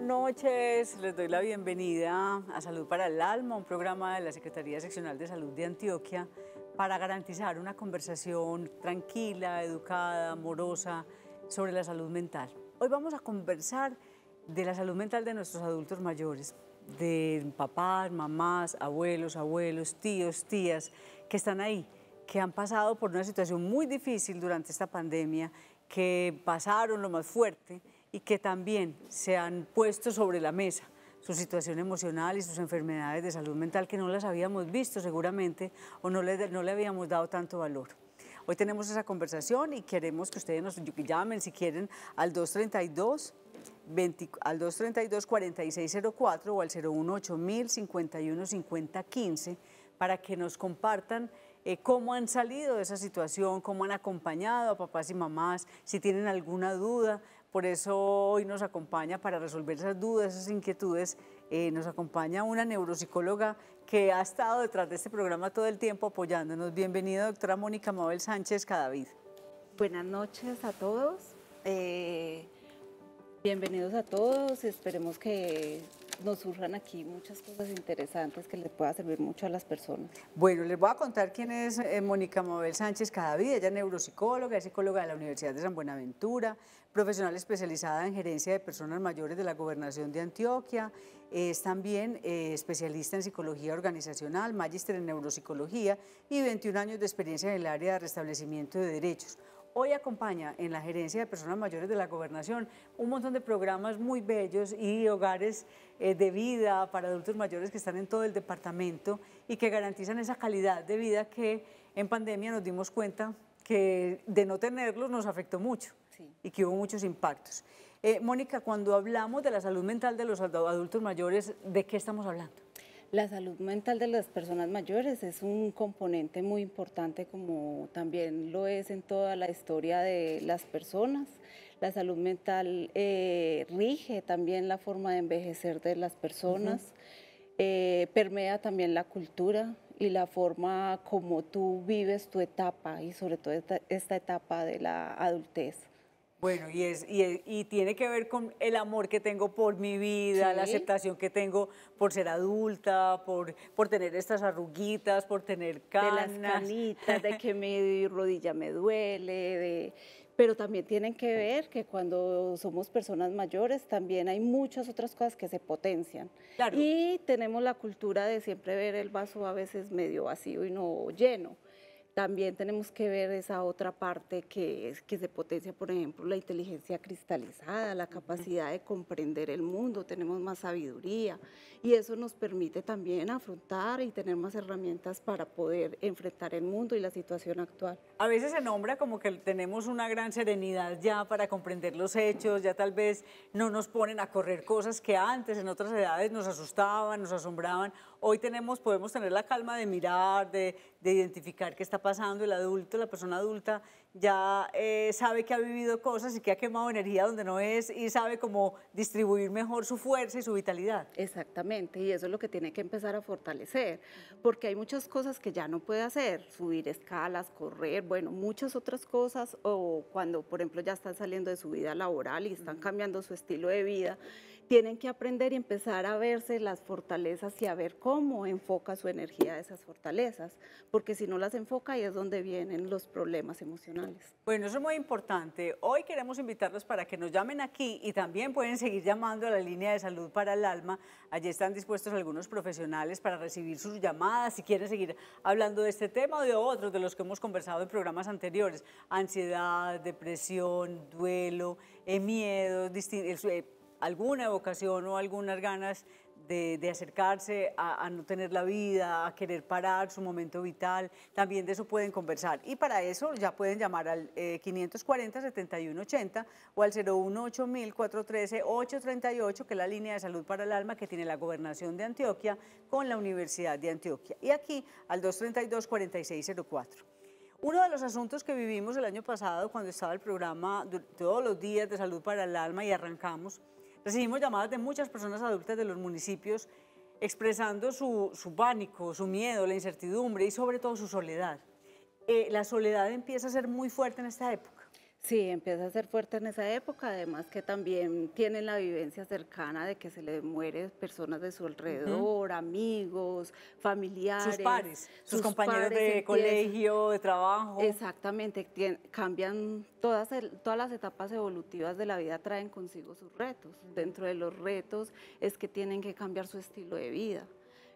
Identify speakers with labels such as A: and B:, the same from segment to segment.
A: noches, les doy la bienvenida a Salud para el Alma, un programa de la Secretaría Seccional de Salud de Antioquia para garantizar una conversación tranquila, educada, amorosa sobre la salud mental. Hoy vamos a conversar de la salud mental de nuestros adultos mayores, de papás, mamás, abuelos, tíos, tías, que están ahí, que han pasado por una situación muy difícil durante esta pandemia, que pasaron lo más fuerte y que también se han puesto sobre la mesa su situación emocional y sus enfermedades de salud mental que no las habíamos visto seguramente o no le habíamos dado tanto valor. Hoy tenemos esa conversación y queremos que ustedes nos llamen si quieren al 232-4604 o al 018-051-5015 para que nos compartan cómo han salido de esa situación, cómo han acompañado a papás y mamás, si tienen alguna duda. Por eso hoy nos acompaña para resolver esas dudas, esas inquietudes, nos acompaña una neuropsicóloga que ha estado detrás de este programa todo el tiempo apoyándonos. Bienvenida, doctora Mónica Mabel Sánchez Cadavid.
B: Buenas noches a todos. Bienvenidos a todos. Esperemos que nos surjan aquí muchas cosas interesantes que les pueda servir mucho a las personas.
A: Bueno, les voy a contar quién es Mónica Mabel Sánchez Cadavid. Ella es neuropsicóloga, es psicóloga de la Universidad de San Buenaventura, profesional especializada en gerencia de personas mayores de la Gobernación de Antioquia. Es también especialista en psicología organizacional, magíster en neuropsicología y 21 años de experiencia en el área de restablecimiento de derechos. Hoy acompaña en la gerencia de personas mayores de la Gobernación un montón de programas muy bellos y hogares de vida para adultos mayores que están en todo el departamento y que garantizan esa calidad de vida que en pandemia nos dimos cuenta que de no tenerlos nos afectó mucho. Sí. Y que hubo muchos impactos. Mónica, cuando hablamos de la salud mental de los adultos mayores, ¿de qué estamos hablando?
B: La salud mental de las personas mayores es un componente muy importante, como también lo es en toda la historia de las personas. La salud mental rige también la forma de envejecer de las personas, permea también la cultura y la forma como tú vives tu etapa y sobre todo esta etapa de la adultez.
A: Bueno, y tiene que ver con el amor que tengo por mi vida, sí, la aceptación que tengo por ser adulta, por tener estas arruguitas, por tener canas.
B: De las canitas, de que mi rodilla me duele, pero también tienen que ver que cuando somos personas mayores también hay muchas otras cosas que se potencian. Claro. Y tenemos la cultura de siempre ver el vaso a veces medio vacío y no lleno. También tenemos que ver esa otra parte que se potencia, por ejemplo, la inteligencia cristalizada, la capacidad de comprender el mundo, tenemos más sabiduría y eso nos permite también afrontar y tener más herramientas para poder enfrentar el mundo y la situación actual.
A: A veces se nombra como que tenemos una gran serenidad ya para comprender los hechos, ya tal vez no nos ponen a correr cosas que antes en otras edades nos asustaban, nos asombraban. Hoy podemos tener la calma de mirar, de identificar qué está pasando. El adulto, la persona adulta ya sabe que ha vivido cosas y que ha quemado energía donde no es y sabe cómo distribuir mejor su fuerza y su vitalidad.
B: Exactamente, y eso es lo que tiene que empezar a fortalecer, porque hay muchas cosas que ya no puede hacer, subir escalas, correr, bueno, muchas otras cosas, o cuando, por ejemplo, ya están saliendo de su vida laboral y están cambiando su estilo de vida, tienen que aprender y empezar a verse las fortalezas y a ver cómo enfoca su energía a esas fortalezas, porque si no las enfoca ahí es donde vienen los problemas emocionales.
A: Bueno, eso es muy importante. Hoy queremos invitarlos para que nos llamen aquí y también pueden seguir llamando a la línea de salud para el alma. Allí están dispuestos algunos profesionales para recibir sus llamadas si quieren seguir hablando de este tema o de otros de los que hemos conversado en programas anteriores. Ansiedad, depresión, duelo, miedos, alguna evocación o algunas ganas de acercarse a no tener la vida, a querer parar su momento vital, también de eso pueden conversar. Y para eso ya pueden llamar al 540-7180 o al 018-413-838, que es la línea de salud para el alma que tiene la Gobernación de Antioquia con la Universidad de Antioquia. Y aquí al 232-4604. Uno de los asuntos que vivimos el año pasado cuando estaba el programa todos los días de salud para el alma y arrancamos, recibimos llamadas de muchas personas adultas de los municipios expresando su pánico, su miedo, la incertidumbre y sobre todo su soledad. La soledad empieza a ser muy fuerte en esta época.
B: Sí, empieza a ser fuerte en esa época, además que también tienen la vivencia cercana de que se le mueren personas de su alrededor, amigos,
A: Sus
B: familiares,
A: pares, sus compañeros de colegio, de trabajo.
B: Exactamente, cambian todas las etapas evolutivas de la vida, traen consigo sus retos. Dentro de los retos es que tienen que cambiar su estilo de vida.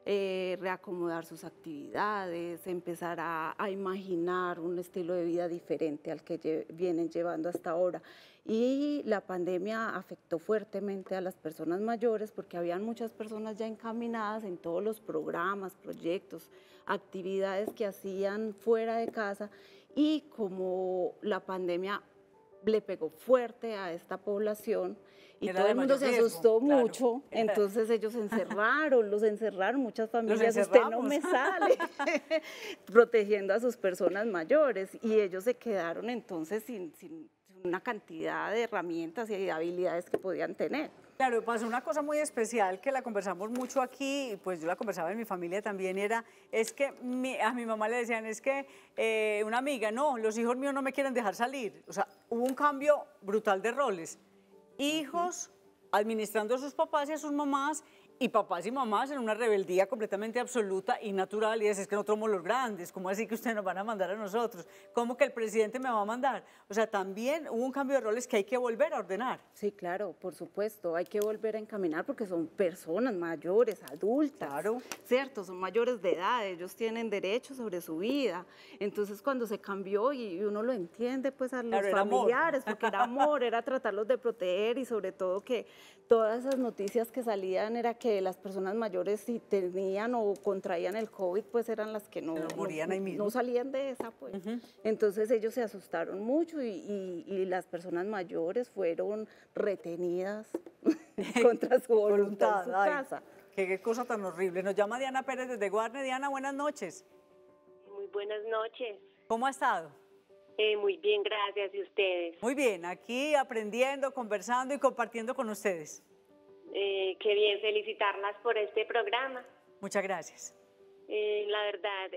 B: Reacomodar sus actividades, empezar a imaginar un estilo de vida diferente al que vienen llevando hasta ahora. Y la pandemia afectó fuertemente a las personas mayores porque habían muchas personas ya encaminadas en todos los programas, proyectos, actividades que hacían fuera de casa, y como la pandemia le pegó fuerte a esta población y todo el mundo se asustó mucho, entonces ellos los encerraron, muchas familias, usted no me sale, protegiendo a sus personas mayores, y ellos se quedaron entonces sin una cantidad de herramientas y habilidades que podían tener.
A: Claro, pasó una cosa muy especial que la conversamos mucho aquí, pues yo la conversaba en mi familia también, es que a mi mamá le decían, es que una amiga, no, los hijos míos no me quieren dejar salir. O sea, hubo un cambio brutal de roles. Hijos administrando a sus papás y a sus mamás, y papás y mamás en una rebeldía completamente absoluta y natural, y es que nosotros somos los grandes, ¿cómo así que ustedes nos van a mandar a nosotros? ¿Cómo que el presidente me va a mandar? O sea, también hubo un cambio de roles que hay que volver a ordenar.
B: Sí, claro, por supuesto, hay que volver a encaminar porque son personas mayores, adultas,
A: claro,
B: ¿cierto? Son mayores de edad, ellos tienen derechos sobre su vida. Entonces, cuando se cambió, y uno lo entiende, pues a los familiares, porque era amor, era tratarlos de proteger, y sobre todo que todas esas noticias que salían era que las personas mayores, si tenían o contraían el COVID, pues eran las que no salían de esa, pues. Entonces ellos se asustaron mucho, y las personas mayores fueron retenidas contra su voluntad en su casa.
A: Qué cosa tan horrible. Nos llama Diana Pérez desde Guarne. Diana, buenas noches.
C: Muy buenas noches.
A: ¿Cómo ha estado?
C: Muy bien, gracias. ¿Y ustedes?
A: Muy bien, aquí aprendiendo, conversando y compartiendo con ustedes.
C: Qué bien, felicitarlas por este programa.
A: Muchas gracias.
C: La verdad,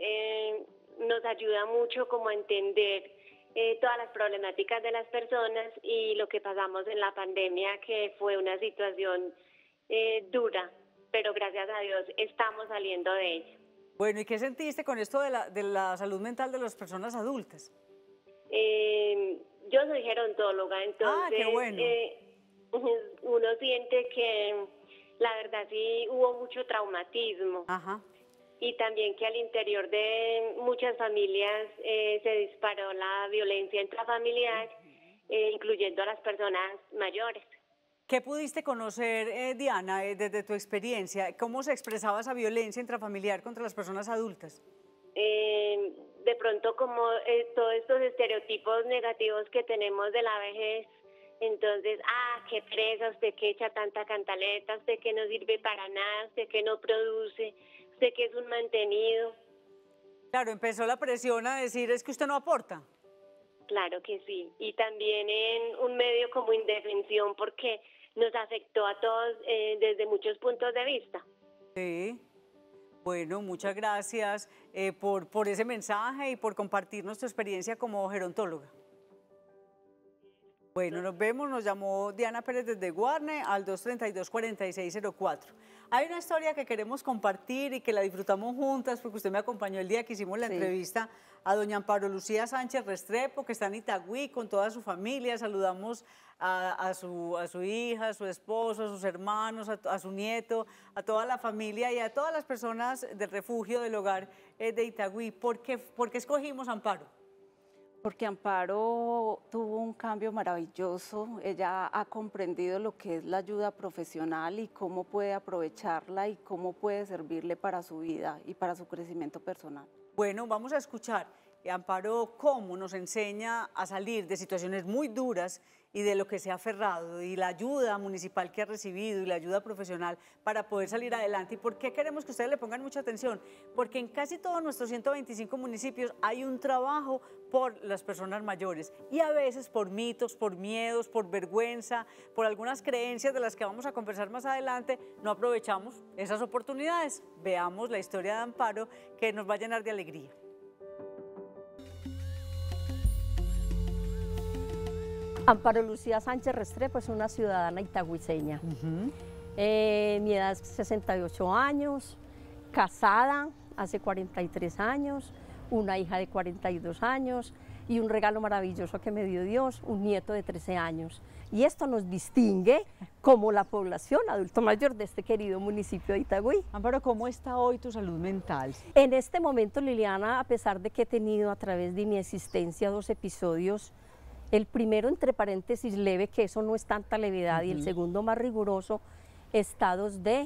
C: nos ayuda mucho como a entender todas las problemáticas de las personas y lo que pasamos en la pandemia, que fue una situación dura, pero gracias a Dios estamos saliendo de ella.
A: Bueno, ¿y qué sentiste con esto de la salud mental de las personas adultas?
C: Yo soy gerontóloga, entonces
A: qué bueno.
C: Uno siente que la verdad sí hubo mucho traumatismo.
A: Ajá.
C: Y también que al interior de muchas familias se disparó la violencia intrafamiliar, incluyendo a las personas mayores.
A: ¿Qué pudiste conocer, Diana, desde tu experiencia? ¿Cómo se expresaba esa violencia intrafamiliar contra las personas adultas?
C: De pronto, como todos estos estereotipos negativos que tenemos de la vejez, entonces, qué fresa, usted que echa tanta cantaleta, usted que no sirve para nada, usted que no produce, usted que es un mantenido.
A: Claro, empezó la presión a decir, es que usted no aporta.
C: Claro que sí, y también en un medio como indefensión, porque nos afectó a todos desde muchos puntos de vista.
A: Sí, bueno, muchas gracias por ese mensaje y por compartirnos tu experiencia como gerontóloga. Bueno, nos vemos, nos llamó Diana Pérez desde Guarne al 232-4604. Hay una historia que queremos compartir y que la disfrutamos juntas porque usted me acompañó el día que hicimos la entrevista a doña Amparo Lucía Sánchez Restrepo, que está en Itagüí con toda su familia. Saludamos a su hija, a su esposo, a sus hermanos, a su nieto, a toda la familia y a todas las personas del refugio del hogar de Itagüí. ¿Por qué escogimos a Amparo?
B: Porque Amparo tuvo un cambio maravilloso, ella ha comprendido lo que es la ayuda profesional y cómo puede aprovecharla y cómo puede servirle para su vida y para su crecimiento personal.
A: Bueno, vamos a escuchar Amparo cómo nos enseña a salir de situaciones muy duras y de lo que se ha aferrado y la ayuda municipal que ha recibido y la ayuda profesional para poder salir adelante. ¿Y por qué queremos que ustedes le pongan mucha atención? Porque en casi todos nuestros 125 municipios hay un trabajo por las personas mayores y a veces por mitos, por miedos, por vergüenza, por algunas creencias de las que vamos a conversar más adelante, no aprovechamos esas oportunidades. Veamos la historia de Amparo que nos va a llenar de alegría.
D: Amparo Lucía Sánchez Restrepo es una ciudadana itagüiseña. Mi edad es 68 años, casada hace 43 años, una hija de 42 años y un regalo maravilloso que me dio Dios, un nieto de 13 años. Y esto nos distingue como la población adulto mayor de este querido municipio de Itagüí.
A: Amparo, ¿cómo está hoy tu salud mental?
D: En este momento, Liliana, a pesar de que he tenido a través de mi existencia 2 episodios, el primero, entre paréntesis, leve, que eso no es tanta levedad, y el segundo, más riguroso, estados de,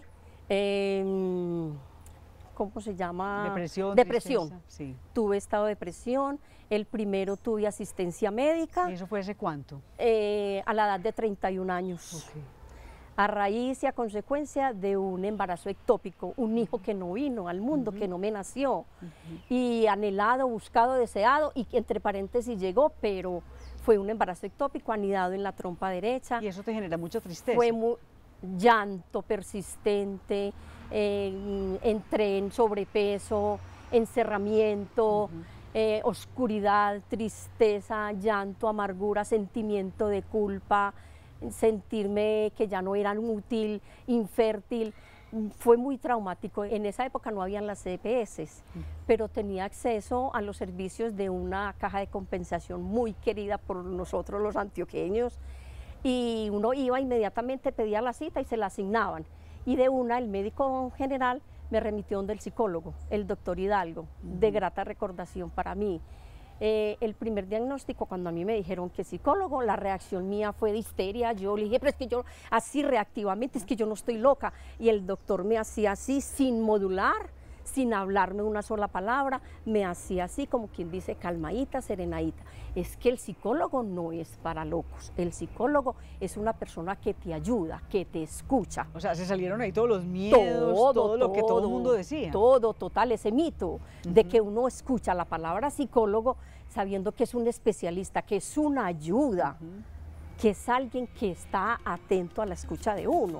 D: ¿cómo se llama?
A: Depresión. Sí.
D: Tuve estado de depresión, el primero tuve asistencia médica.
A: ¿Y eso fue hace cuánto?
D: A la edad de 31 años.
A: Okay.
D: A raíz y a consecuencia de un embarazo ectópico, un hijo que no vino al mundo, que no me nació, y anhelado, buscado, deseado, y que entre paréntesis llegó, pero fue un embarazo ectópico anidado en la trompa derecha.
A: ¿Y eso te genera mucha tristeza?
D: Fue llanto persistente, entré en sobrepeso, encerramiento, oscuridad, tristeza, llanto, amargura, sentimiento de culpa, sentirme que ya no era útil, infértil. Fue muy traumático. En esa época no habían las EPS, pero tenía acceso a los servicios de una caja de compensación muy querida por nosotros los antioqueños, y uno iba inmediatamente, pedía la cita y se la asignaban. Y de una, el médico general me remitió donde el psicólogo, el doctor Hidalgo, de grata recordación para mí. El primer diagnóstico, cuando a mí me dijeron que psicólogo, la reacción mía fue de histeria. Yo le dije, pero es que yo, así reactivamente, es que yo no estoy loca. Y el doctor me hacía así, sin modular, sin hablarme una sola palabra, me hacía así, como quien dice, calmadita, serenadita. Es que el psicólogo no es para locos, el psicólogo es una persona que te ayuda, que te escucha.
A: O sea, se salieron ahí todos los miedos, todo lo que todo el mundo decía.
D: Todo, total, ese mito de que uno escucha la palabra psicólogo sabiendo que es un especialista, que es una ayuda, que es alguien que está atento a la escucha de uno.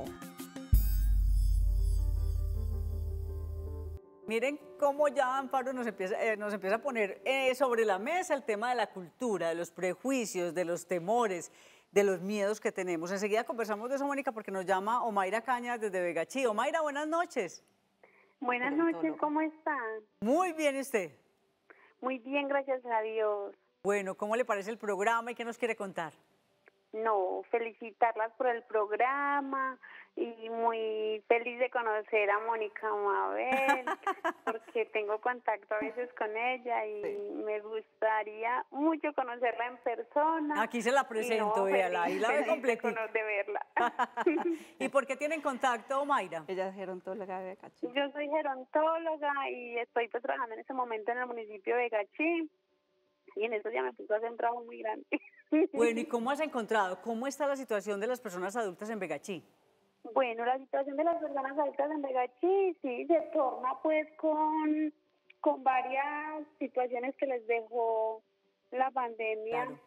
A: Miren cómo ya Amparo nos empieza a poner sobre la mesa el tema de la cultura, de los prejuicios, de los temores, de los miedos que tenemos. Enseguida conversamos de eso, Mónica, porque nos llama Omaira Cañas desde Vegachí. Omaira, buenas noches.
E: Buenas noches, ¿cómo están?
A: Muy bien, ¿y usted?
E: Muy bien, gracias a Dios.
A: Bueno, ¿cómo le parece el programa y qué nos quiere contar?
E: No, felicitarlas por el programa y muy feliz de conocer a Mónica Mabel, porque tengo contacto a veces con ella y me gustaría mucho conocerla en persona.
A: Aquí se la presento, véala, ahí la ve completita.
E: De verla.
A: ¿Y por qué tienen contacto, Mayra?
B: Ella es gerontóloga de Vegachí.
E: Yo soy gerontóloga y estoy pues trabajando en este momento en el municipio de Vegachí. Y en eso ya me puso a hacer un trabajo muy grande.
A: Bueno, ¿y cómo has encontrado? ¿Cómo está la situación de las personas adultas en Vegachí?
E: Bueno, la situación de las personas adultas en Vegachí, sí, se torna pues con varias situaciones que les dejó la pandemia.
A: Claro.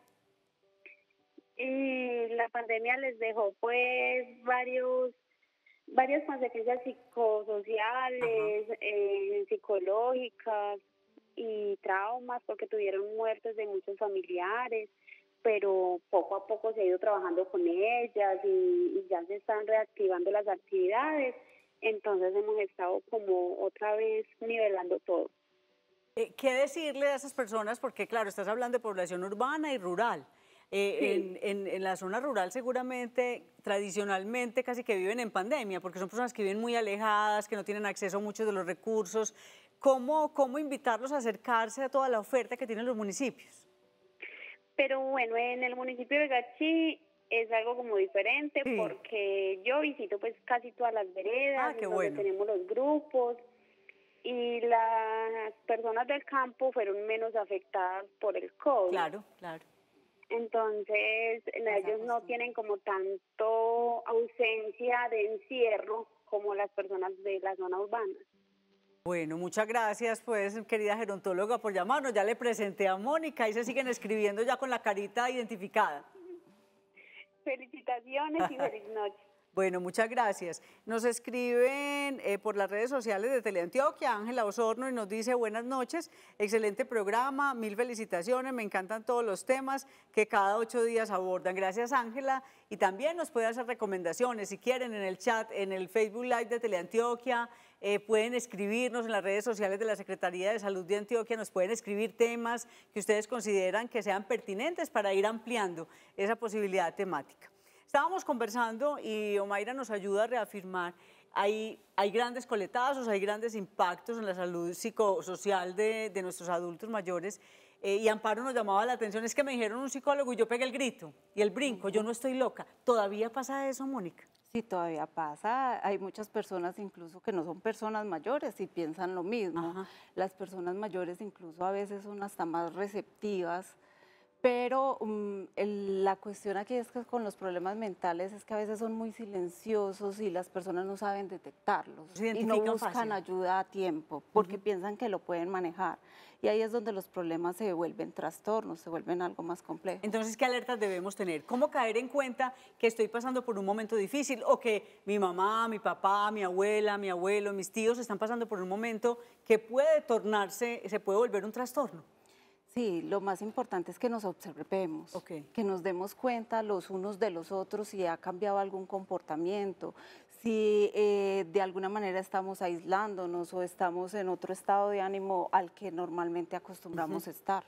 E: Y la pandemia les dejó pues varias consecuencias psicosociales, psicológicas, y traumas porque tuvieron muertes de muchos familiares, pero poco a poco se ha ido trabajando con ellas y ya se están reactivando las actividades, entonces hemos estado como otra vez nivelando todo.
A: ¿Qué decirle a esas personas? Porque claro, estás hablando de población urbana y rural.
E: Sí.
A: En la zona rural seguramente, tradicionalmente casi que viven en pandemia, porque son personas que viven muy alejadas, que no tienen acceso a muchos de los recursos. ¿Cómo invitarlos a acercarse a toda la oferta que tienen los municipios?
E: Pero bueno, en el municipio de Vegachí es algo como diferente,
A: sí,
E: porque yo visito pues casi todas las veredas,
A: qué
E: donde
A: bueno,
E: tenemos los grupos, y las personas del campo fueron menos afectadas por el COVID.
A: Claro, claro.
E: Entonces, ellos no tienen como tanto ausencia de encierro como las personas de la zona urbana.
A: Bueno, muchas gracias, pues, querida gerontóloga, por llamarnos. Ya le presenté a Mónica y se siguen escribiendo ya con la carita identificada.
E: Felicitaciones y feliz noche.
A: Bueno, muchas gracias. Nos escriben por las redes sociales de Teleantioquia, Ángela Osorno, y nos dice: buenas noches, excelente programa, mil felicitaciones, me encantan todos los temas que cada 8 días abordan. Gracias, Ángela, y también nos puede hacer recomendaciones, si quieren, en el chat, en el Facebook Live de Teleantioquia, pueden escribirnos en las redes sociales de la Secretaría de Salud de Antioquia, nos pueden escribir temas que ustedes consideran que sean pertinentes para ir ampliando esa posibilidad temática. Estábamos conversando y Omaira nos ayuda a reafirmar, hay grandes coletazos, hay grandes impactos en la salud psicosocial de nuestros adultos mayores, y Amparo nos llamaba la atención, es que me dijeron un psicólogo y yo pegué el grito y el brinco, yo no estoy loca. ¿Todavía pasa eso, Mónica?
B: Sí, todavía pasa. Hay muchas personas incluso que no son personas mayores y piensan lo mismo. Ajá. Las personas mayores incluso a veces son hasta más receptivas. Pero la cuestión aquí es que con los problemas mentales es que a veces son muy silenciosos y las personas no saben detectarlos y no buscan ayuda a tiempo porque piensan que lo pueden manejar. Y ahí es donde los problemas se vuelven trastornos, se vuelven algo más complejo.
A: Entonces, ¿qué alertas debemos tener? ¿Cómo caer en cuenta que estoy pasando por un momento difícil o que mi mamá, mi papá, mi abuela, mi abuelo, mis tíos están pasando por un momento que puede tornarse, se puede volver un trastorno?
B: Sí, lo más importante es que nos observemos, que nos demos cuenta los unos de los otros si ha cambiado algún comportamiento, si de alguna manera estamos aislándonos o estamos en otro estado de ánimo al que normalmente acostumbramos estar.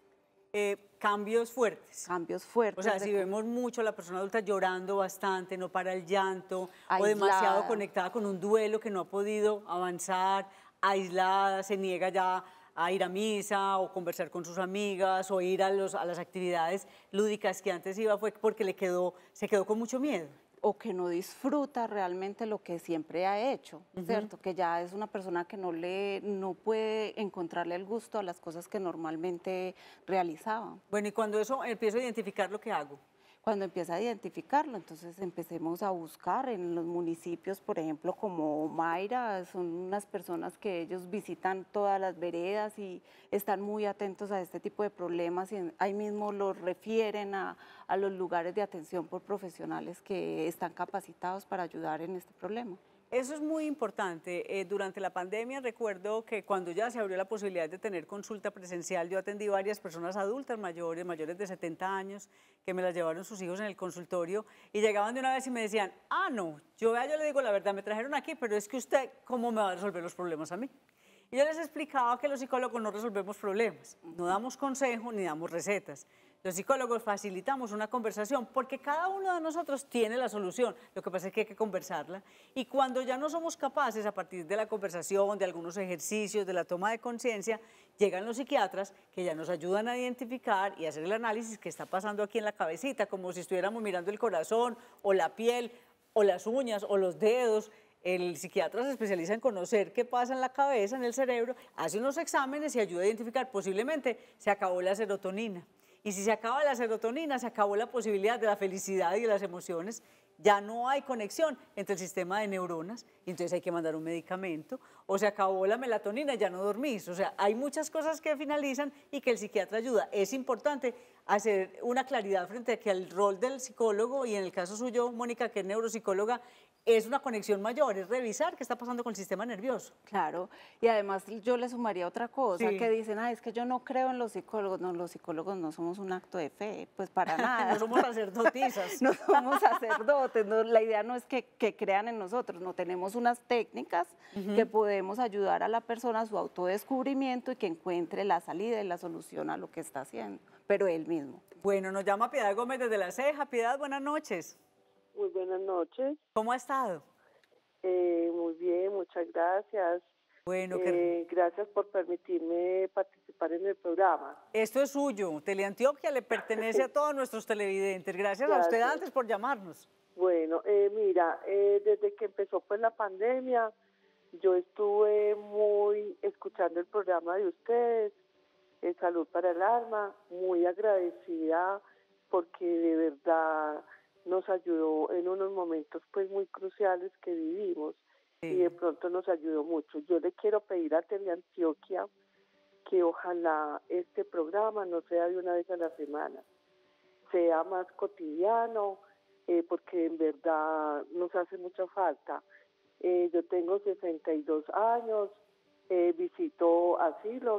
A: Cambios fuertes.
B: Cambios fuertes.
A: O sea, si vemos mucho a la persona adulta llorando bastante, no para el llanto, aislada, o demasiado conectada con un duelo que no ha podido avanzar, aislada, se niega ya a ir a misa o conversar con sus amigas o ir a las actividades lúdicas que antes iba, fue porque se quedó con mucho miedo.
B: O que no disfruta realmente lo que siempre ha hecho, ¿cierto? Que ya es una persona que no puede encontrarle el gusto a las cosas que normalmente realizaba.
A: Bueno, y cuando eso empiezo a identificar, ¿lo que hago?
B: Cuando empieza a identificarlo, entonces empecemos a buscar en los municipios, por ejemplo, como Mayra, son unas personas que ellos visitan todas las veredas y están muy atentos a este tipo de problemas y ahí mismo los refieren a los lugares de atención por profesionales que están capacitados para ayudar en este problema.
A: Eso es muy importante. Durante la pandemia recuerdo que cuando ya se abrió la posibilidad de tener consulta presencial, yo atendí varias personas adultas mayores de 70 años, que me las llevaron sus hijos en el consultorio y llegaban de una vez y me decían: ah, no, yo le digo la verdad, me trajeron aquí, pero es que usted, ¿cómo me va a resolver los problemas a mí? Y yo les explicaba que los psicólogos no resolvemos problemas, no damos consejos ni damos recetas. Los psicólogos facilitamos una conversación porque cada uno de nosotros tiene la solución. Lo que pasa es que hay que conversarla. Y cuando ya no somos capaces, a partir de la conversación, de algunos ejercicios, de la toma de conciencia, llegan los psiquiatras que ya nos ayudan a identificar y hacer el análisis que está pasando aquí en la cabecita, como si estuviéramos mirando el corazón o la piel o las uñas o los dedos. El psiquiatra se especializa en conocer qué pasa en la cabeza, en el cerebro, hace unos exámenes y ayuda a identificar. Posiblemente se acabó la serotonina. Y si se acaba la serotonina, se acabó la posibilidad de la felicidad y de las emociones. Ya no hay conexión entre el sistema de neuronas, y entonces hay que mandar un medicamento. O se acabó la melatonina, ya no dormís. O sea, hay muchas cosas que finalizan y que el psiquiatra ayuda. Es importante hacer una claridad frente a que el rol del psicólogo, y en el caso suyo, Mónica, que es neuropsicóloga, es una conexión mayor, es revisar qué está pasando con el sistema nervioso.
B: Claro, y además yo le sumaría otra cosa, que dicen: es que yo no creo en los psicólogos. No, los psicólogos no somos un acto de fe, pues para nada.
A: No somos sacerdotisas.
B: No somos sacerdotes, no, la idea no es que crean en nosotros, no, tenemos unas técnicas que podemos ayudar a la persona a su autodescubrimiento y que encuentre la salida y la solución a lo que está haciendo, pero él mismo.
A: Bueno, nos llama Piedad Gómez desde La Ceja. Piedad, buenas noches.
F: Muy buenas noches.
A: ¿Cómo ha estado?
F: Muy bien, muchas gracias.
A: Bueno,
F: gracias por permitirme participar en el programa.
A: Esto es suyo. Teleantioquia le pertenece a todos nuestros televidentes. Gracias a usted antes por llamarnos.
F: Bueno, mira, desde que empezó pues la pandemia, yo estuve muy escuchando el programa de ustedes, Salud para el Alma, muy agradecida porque de verdad nos ayudó en unos momentos pues muy cruciales que vivimos y de pronto nos ayudó mucho. Yo le quiero pedir a Teleantioquia que ojalá este programa no sea de una vez a la semana, sea más cotidiano, porque en verdad nos hace mucha falta. Yo tengo 62 años, visito asilos,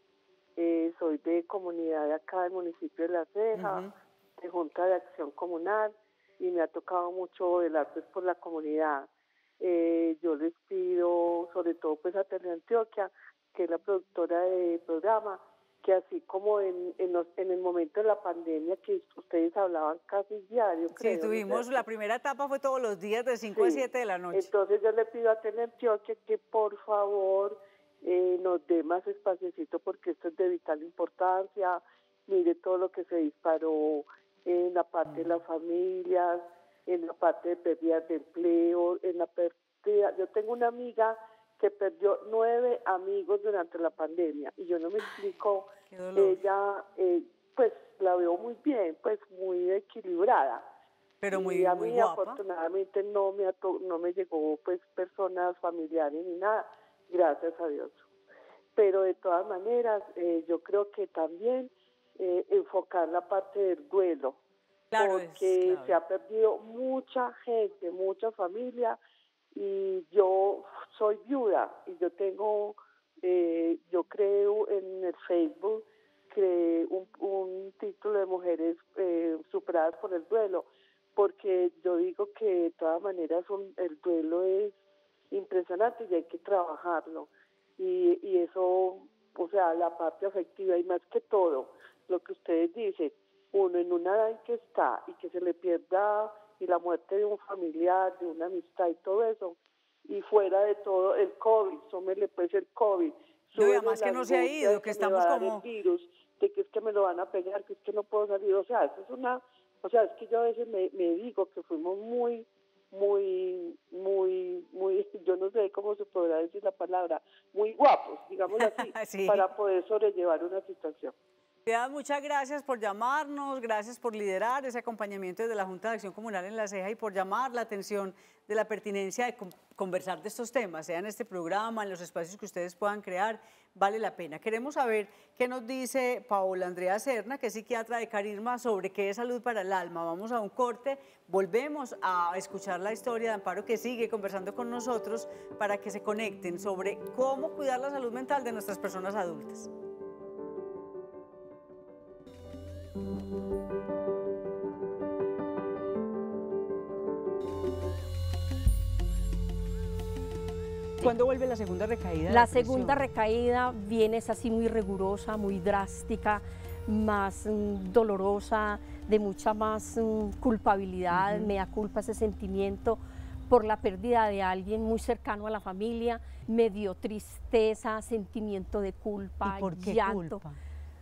F: soy de comunidad de acá del municipio de La Ceja, de Junta de Acción Comunal, y me ha tocado mucho velar pues por la comunidad. Yo les pido, sobre todo pues a Teleantioquia, que es la productora de programa, que así como en el momento de la pandemia que ustedes hablaban casi diario, creo.
A: Sí, tuvimos, la primera etapa fue todos los días de 5 a 7 de la noche.
F: Entonces yo le pido a Teleantioquia que por favor nos dé más espaciocito, porque esto es de vital importancia. Mire todo lo que se disparó en la parte de las familias, en la parte de pérdidas de empleo, en la pérdida. Yo tengo una amiga que perdió 9 amigos durante la pandemia, y yo no me explico. Ella, pues la veo muy bien, pues muy equilibrada.
A: Pero muy,
F: y a
A: muy
F: mí
A: guapa.
F: Afortunadamente no me llegó pues personas familiares ni nada, gracias a Dios. Pero de todas maneras, yo creo que también enfocar la parte del duelo,
A: claro,
F: porque se ha perdido mucha gente, mucha familia, y yo soy viuda, y yo tengo, yo creo en el Facebook, creé un título de mujeres superadas por el duelo, porque yo digo que de todas maneras el duelo es impresionante y hay que trabajarlo, y eso, o sea, la parte afectiva, y más que todo, lo que ustedes dicen, uno en una edad en que está y que se le pierda, y la muerte de un familiar, de una amistad y todo eso, y fuera de todo el COVID, súmele pues el COVID,
A: y además que no se ha ido, que estamos como...
F: el virus, de que es que me lo van a pegar, que es que no puedo salir, o sea, eso es una, o sea, es que yo a veces me digo que fuimos muy, yo no sé cómo se podrá decir la palabra, muy guapos, digamos así, sí, para poder sobrellevar una situación.
A: Muchas gracias por llamarnos, gracias por liderar ese acompañamiento desde la Junta de Acción Comunal en La Ceja y por llamar la atención de la pertinencia de conversar de estos temas, sea en este programa, en los espacios que ustedes puedan crear, vale la pena. Queremos saber qué nos dice Paola Andrea Serna, que es psiquiatra de Carisma, sobre qué es salud para el alma. Vamos a un corte, volvemos a escuchar la historia de Amparo, que sigue conversando con nosotros para que se conecten sobre cómo cuidar la salud mental de nuestras personas adultas. ¿Cuándo vuelve la segunda recaída?
D: La segunda recaída viene, es así muy rigurosa, muy drástica, más dolorosa, de mucha más culpabilidad, me da culpa ese sentimiento por la pérdida de alguien muy cercano a la familia, me dio tristeza, sentimiento de culpa,
A: ¿y por qué
D: llanto.
A: Culpa?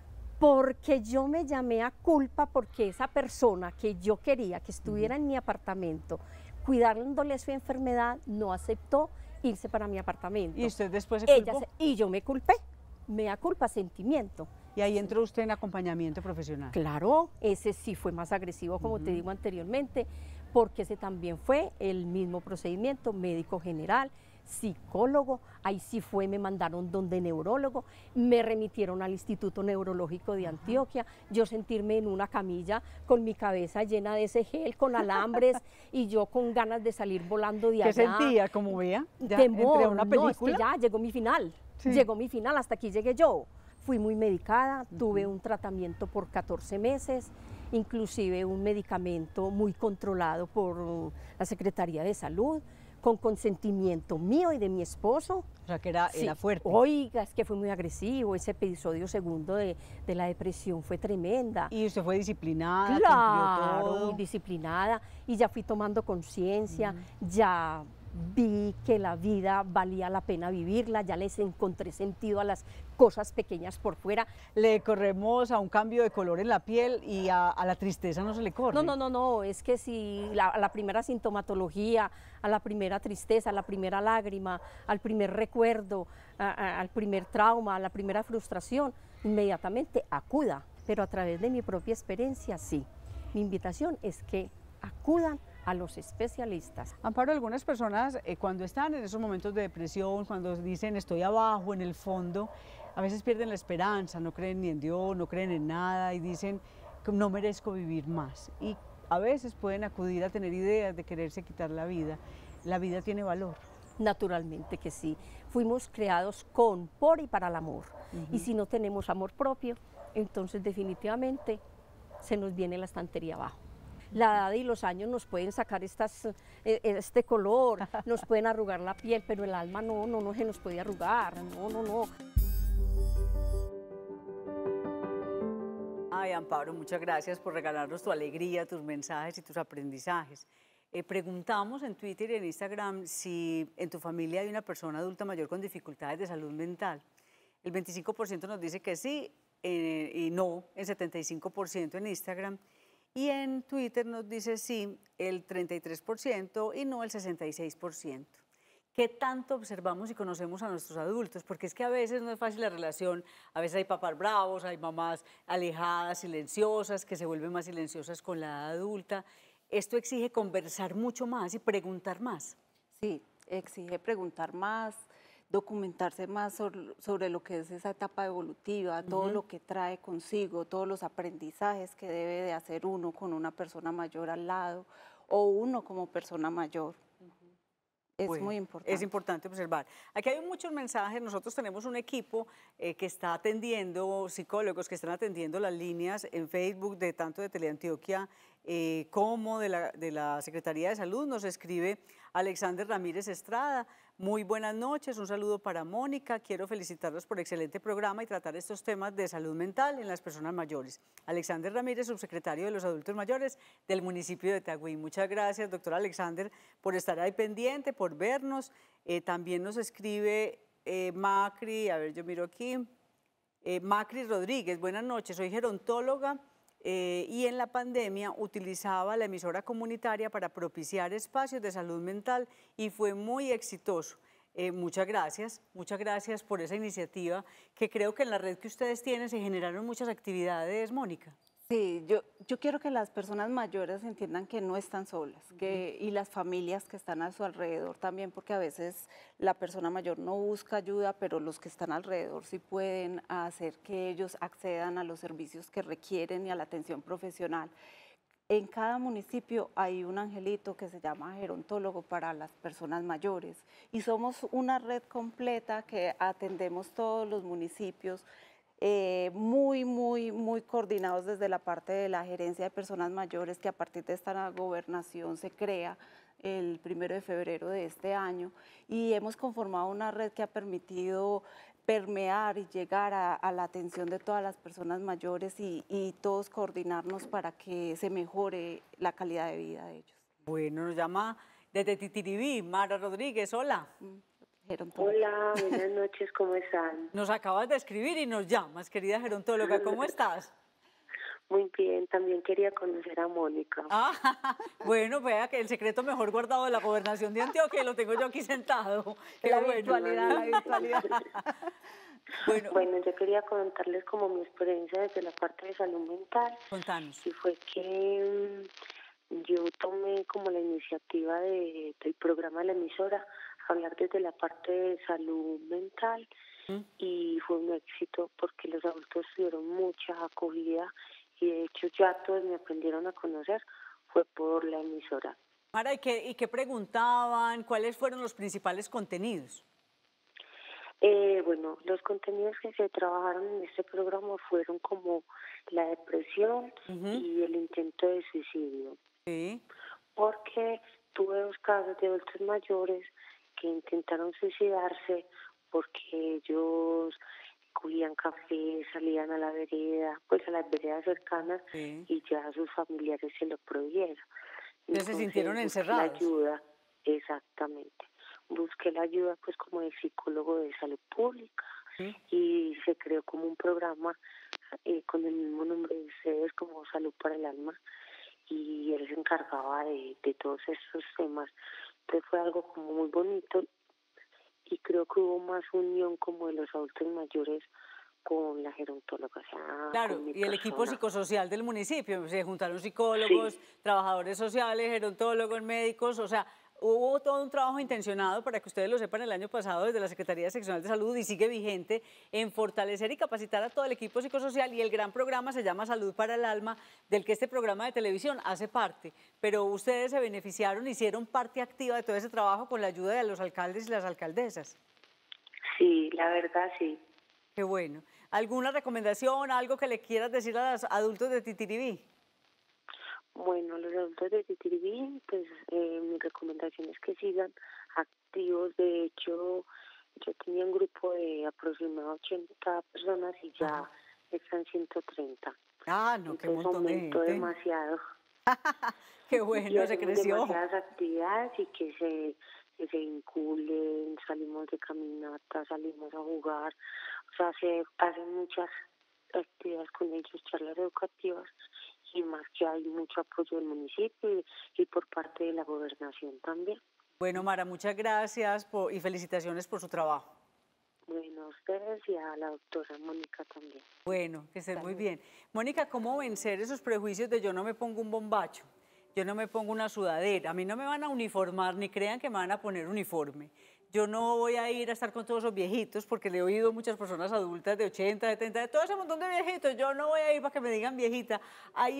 D: Porque yo me llamé a culpa porque esa persona que yo quería que estuviera en mi apartamento, cuidándole su enfermedad, no aceptó irse para mi apartamento.
A: ¿Y usted después se culpó?
D: Y yo me culpé, me da culpa, sentimiento.
A: ¿Y ahí entró usted en acompañamiento profesional?
D: Claro, ese sí fue más agresivo, como te digo anteriormente, porque ese también fue el mismo procedimiento, médico general, psicólogo, ahí sí fue, me mandaron donde neurólogo, me remitieron al Instituto Neurológico de Antioquia, yo sentirme en una camilla con mi cabeza llena de ese gel, con alambres, y yo con ganas de salir volando de allá.
A: ¿Qué sentía? ¿Cómo veía?
D: Temor,
A: ¿Entre una película?
D: no, es que ya llegó mi final, llegó mi final, hasta aquí llegué yo. Fui muy medicada, tuve un tratamiento por 14 meses, inclusive un medicamento muy controlado por la Secretaría de Salud, con consentimiento mío y de mi esposo.
A: O sea, que era fuerte.
D: Oiga, es que fue muy agresivo, ese episodio segundo de la depresión fue tremenda.
A: ¿Y usted fue disciplinada?
D: Claro,
A: todo?
D: muy disciplinada, y ya fui tomando conciencia, ya vi que la vida valía la pena vivirla, ya les encontré sentido a las cosas pequeñas por fuera.
A: Le corremos a un cambio de color en la piel y a la tristeza no se le corre.
D: No, es que si a la primera sintomatología, a la primera tristeza, a la primera lágrima, al primer recuerdo, al primer trauma, a la primera frustración, inmediatamente acuda, pero a través de mi propia experiencia sí. Mi invitación es que acudan a los especialistas.
A: Amparo, algunas personas cuando están en esos momentos de depresión, cuando dicen estoy abajo, en el fondo, a veces pierden la esperanza, no creen ni en Dios, no creen en nada y dicen no merezco vivir más. ¿Y a veces pueden acudir a tener ideas de quererse quitar la vida tiene valor.
D: Naturalmente que sí. Fuimos creados con, por y para el amor. Y si no tenemos amor propio, entonces definitivamente se nos viene la estantería abajo. La edad y los años nos pueden sacar este color, nos pueden arrugar la piel, pero el alma no se nos puede arrugar, no.
A: Ay, Amparo, muchas gracias por regalarnos tu alegría, tus mensajes y tus aprendizajes. Preguntamos en Twitter y en Instagram si en tu familia hay una persona adulta mayor con dificultades de salud mental. El 25% nos dice que sí y no, el 75% en Instagram. Y en Twitter nos dice sí el 33% y no el 66%. ¿Qué tanto observamos y conocemos a nuestros adultos? Porque es que a veces no es fácil la relación, a veces hay papás bravos, hay mamás alejadas, silenciosas, que se vuelven más silenciosas con la edad adulta. Esto exige conversar mucho más y preguntar más.
B: Sí, exige preguntar más, documentarse más sobre lo que es esa etapa evolutiva, todo lo que trae consigo, todos los aprendizajes que debe de hacer uno con una persona mayor al lado o uno como persona mayor. Es muy importante.
A: Es importante observar. Aquí hay muchos mensajes. Nosotros tenemos un equipo que está atendiendo, psicólogos que están atendiendo las líneas en Facebook de tanto de Teleantioquia como de la Secretaría de Salud. Nos escribe Alexander Ramírez Estrada. Muy buenas noches, un saludo para Mónica. Quiero felicitarlos por excelente programa y tratar estos temas de salud mental en las personas mayores. Alexander Ramírez, subsecretario de los adultos mayores del municipio de Itagüí. Muchas gracias, doctor Alexander, por estar ahí pendiente, por vernos. También nos escribe Macri, a ver, yo miro aquí, Macri Rodríguez. Buenas noches, soy gerontóloga. Y en la pandemia utilizaba la emisora comunitaria para propiciar espacios de salud mental y fue muy exitoso. Muchas gracias por esa iniciativa, que creo que en la red que ustedes tienen se generaron muchas actividades, Mónica.
B: Sí, yo quiero que las personas mayores entiendan que no están solas, y las familias que están a su alrededor también, porque a veces la persona mayor no busca ayuda, pero los que están alrededor sí pueden hacer que ellos accedan a los servicios que requieren y a la atención profesional. En cada municipio hay un angelito que se llama gerontólogo para las personas mayores y somos una red completa que atendemos todos los municipios, muy coordinados desde la parte de la gerencia de personas mayores, que a partir de esta gobernación se crea el 1 de febrero de este año, y hemos conformado una red que ha permitido permear y llegar a la atención de todas las personas mayores y todos coordinarnos para que se mejore la calidad de vida de ellos.
A: Bueno, nos llama desde Titiribí, Mara Rodríguez, hola.
G: Hola, buenas noches, ¿cómo están?
A: Nos acabas de escribir y nos llamas, querida gerontóloga, ¿cómo estás?
G: Muy bien, también quería conocer a Mónica.
A: Bueno, vea que el secreto mejor guardado de la gobernación de Antioquia lo tengo yo aquí sentado.
B: La virtualidad.
G: Bueno, yo quería contarles como mi experiencia desde la parte de salud mental.
A: Contanos.
G: Y fue que yo tomé como la iniciativa del programa de la emisora, hablar desde la parte de salud mental, y fue un éxito porque los adultos tuvieron mucha acogida y de hecho ya todos me aprendieron a conocer, fue por la emisora.
A: Mara, ¿y qué preguntaban? ¿Cuáles fueron los principales contenidos?
G: Bueno, los contenidos que se trabajaron en este programa fueron como la depresión y el intento de suicidio.
A: Sí.
G: Porque tuve 2 casos de adultos mayores que intentaron suicidarse porque ellos cogían café, salían a la vereda, pues a las veredas cercanas, y ya sus familiares se lo prohibieron.
A: Entonces se sintieron encerrados.
G: La ayuda, exactamente. Busqué la ayuda pues como del psicólogo de salud pública, y se creó como un programa con el mismo nombre de ustedes, como Salud para el Alma, y él se encargaba de todos estos temas. Entonces fue algo como muy bonito y creo que hubo más unión como de los adultos mayores con la gerontóloga. O sea,
A: claro, y el equipo psicosocial del municipio, se juntaron psicólogos, trabajadores sociales, gerontólogos, médicos, o sea, Hubo todo un trabajo intencionado, para que ustedes lo sepan, el año pasado desde la Secretaría Seccional de Salud, y sigue vigente, en fortalecer y capacitar a todo el equipo psicosocial, y el gran programa se llama Salud para el Alma, del que este programa de televisión hace parte. Pero ustedes se beneficiaron, hicieron parte activa de todo ese trabajo con la ayuda de los alcaldes y las alcaldesas.
G: Sí, la verdad sí.
A: Qué bueno. ¿Alguna recomendación, algo que le quieras decir a los adultos de Titiribí?
G: Bueno, los adultos de Titiribí, pues mi recomendación es que sigan activos. De hecho, yo tenía un grupo de aproximadamente 80 personas y ya están 130.
A: Ah, no, qué montón de gente.
G: Demasiado.
A: Qué bueno, se creció.
G: Demasiadas actividades y que se vinculen, salimos de caminata, salimos a jugar. O sea, se hacen muchas actividades con ellos, charlas educativas, y más que hay mucho apoyo del municipio y por parte de la gobernación también.
A: Bueno, Mara, muchas gracias y felicitaciones por su trabajo.
G: Bueno, a ustedes y a la doctora Mónica también.
A: Bueno, que estés muy bien. Mónica, ¿cómo vencer esos prejuicios de yo no me pongo un bombacho, yo no me pongo una sudadera, a mí no me van a uniformar ni crean que me van a poner uniforme? Yo no voy a ir a estar con todos esos viejitos, porque le he oído a muchas personas adultas de 80, 70, de todo ese montón de viejitos, yo no voy a ir para que me digan viejita. Hay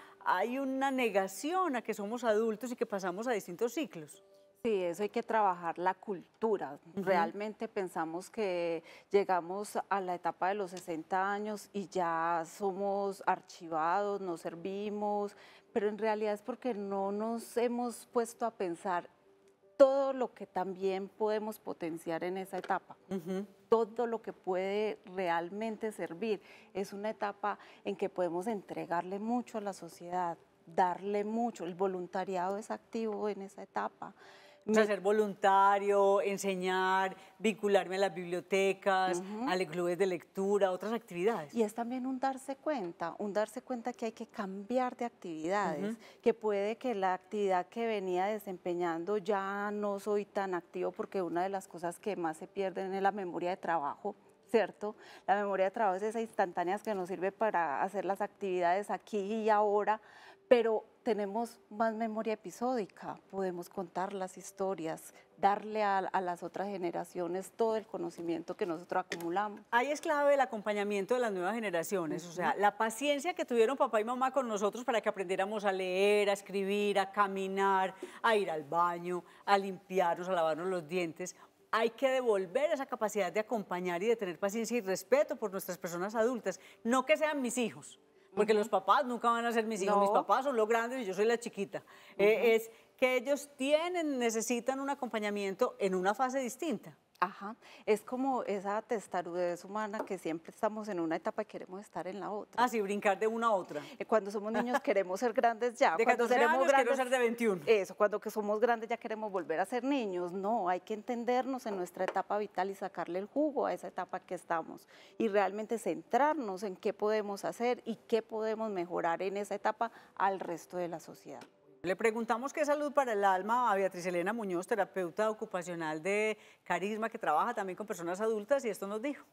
A: una negación a que somos adultos y que pasamos a distintos ciclos.
B: Sí, eso hay que trabajar la cultura. Realmente pensamos que llegamos a la etapa de los 60 años y ya somos archivados, no servimos, pero en realidad es porque no nos hemos puesto a pensar todo lo que también podemos potenciar en esa etapa, todo lo que puede realmente servir. Es una etapa en que podemos entregarle mucho a la sociedad, darle mucho. El voluntariado es activo en esa etapa.
A: O sea, ser voluntario, enseñar, vincularme a las bibliotecas, a los clubes de lectura, otras actividades.
B: Y es también un darse cuenta que hay que cambiar de actividades, que puede que la actividad que venía desempeñando ya no soy tan activo, porque una de las cosas que más se pierden es la memoria de trabajo, ¿cierto? La memoria de trabajo es esa instantánea que nos sirve para hacer las actividades aquí y ahora, pero tenemos más memoria episódica, podemos contar las historias, darle a las otras generaciones todo el conocimiento que nosotros acumulamos.
A: Ahí es clave el acompañamiento de las nuevas generaciones, o sea, la paciencia que tuvieron papá y mamá con nosotros para que aprendiéramos a leer, a escribir, a caminar, a ir al baño, a limpiarnos, a lavarnos los dientes. Hay que devolver esa capacidad de acompañar y de tener paciencia y respeto por nuestras personas adultas, no que sean mis hijos. Porque los papás nunca van a ser mis hijos, mis papás son los grandes y yo soy la chiquita. Es que ellos necesitan un acompañamiento en una fase distinta.
B: Ajá, es como esa testarudez humana que siempre estamos en una etapa y queremos estar en la otra.
A: Ah, sí, brincar de una a otra.
B: Cuando somos niños queremos ser grandes ya.
A: De 14 años quiero ser de 21.
B: Eso, cuando que somos grandes ya queremos volver a ser niños. No, hay que entendernos en nuestra etapa vital y sacarle el jugo a esa etapa que estamos. Y realmente centrarnos en qué podemos hacer y qué podemos mejorar en esa etapa al resto de la sociedad.
A: Le preguntamos qué salud para el alma a Beatriz Elena Muñoz, terapeuta ocupacional de Carisma, que trabaja también con personas adultas, y esto nos dijo.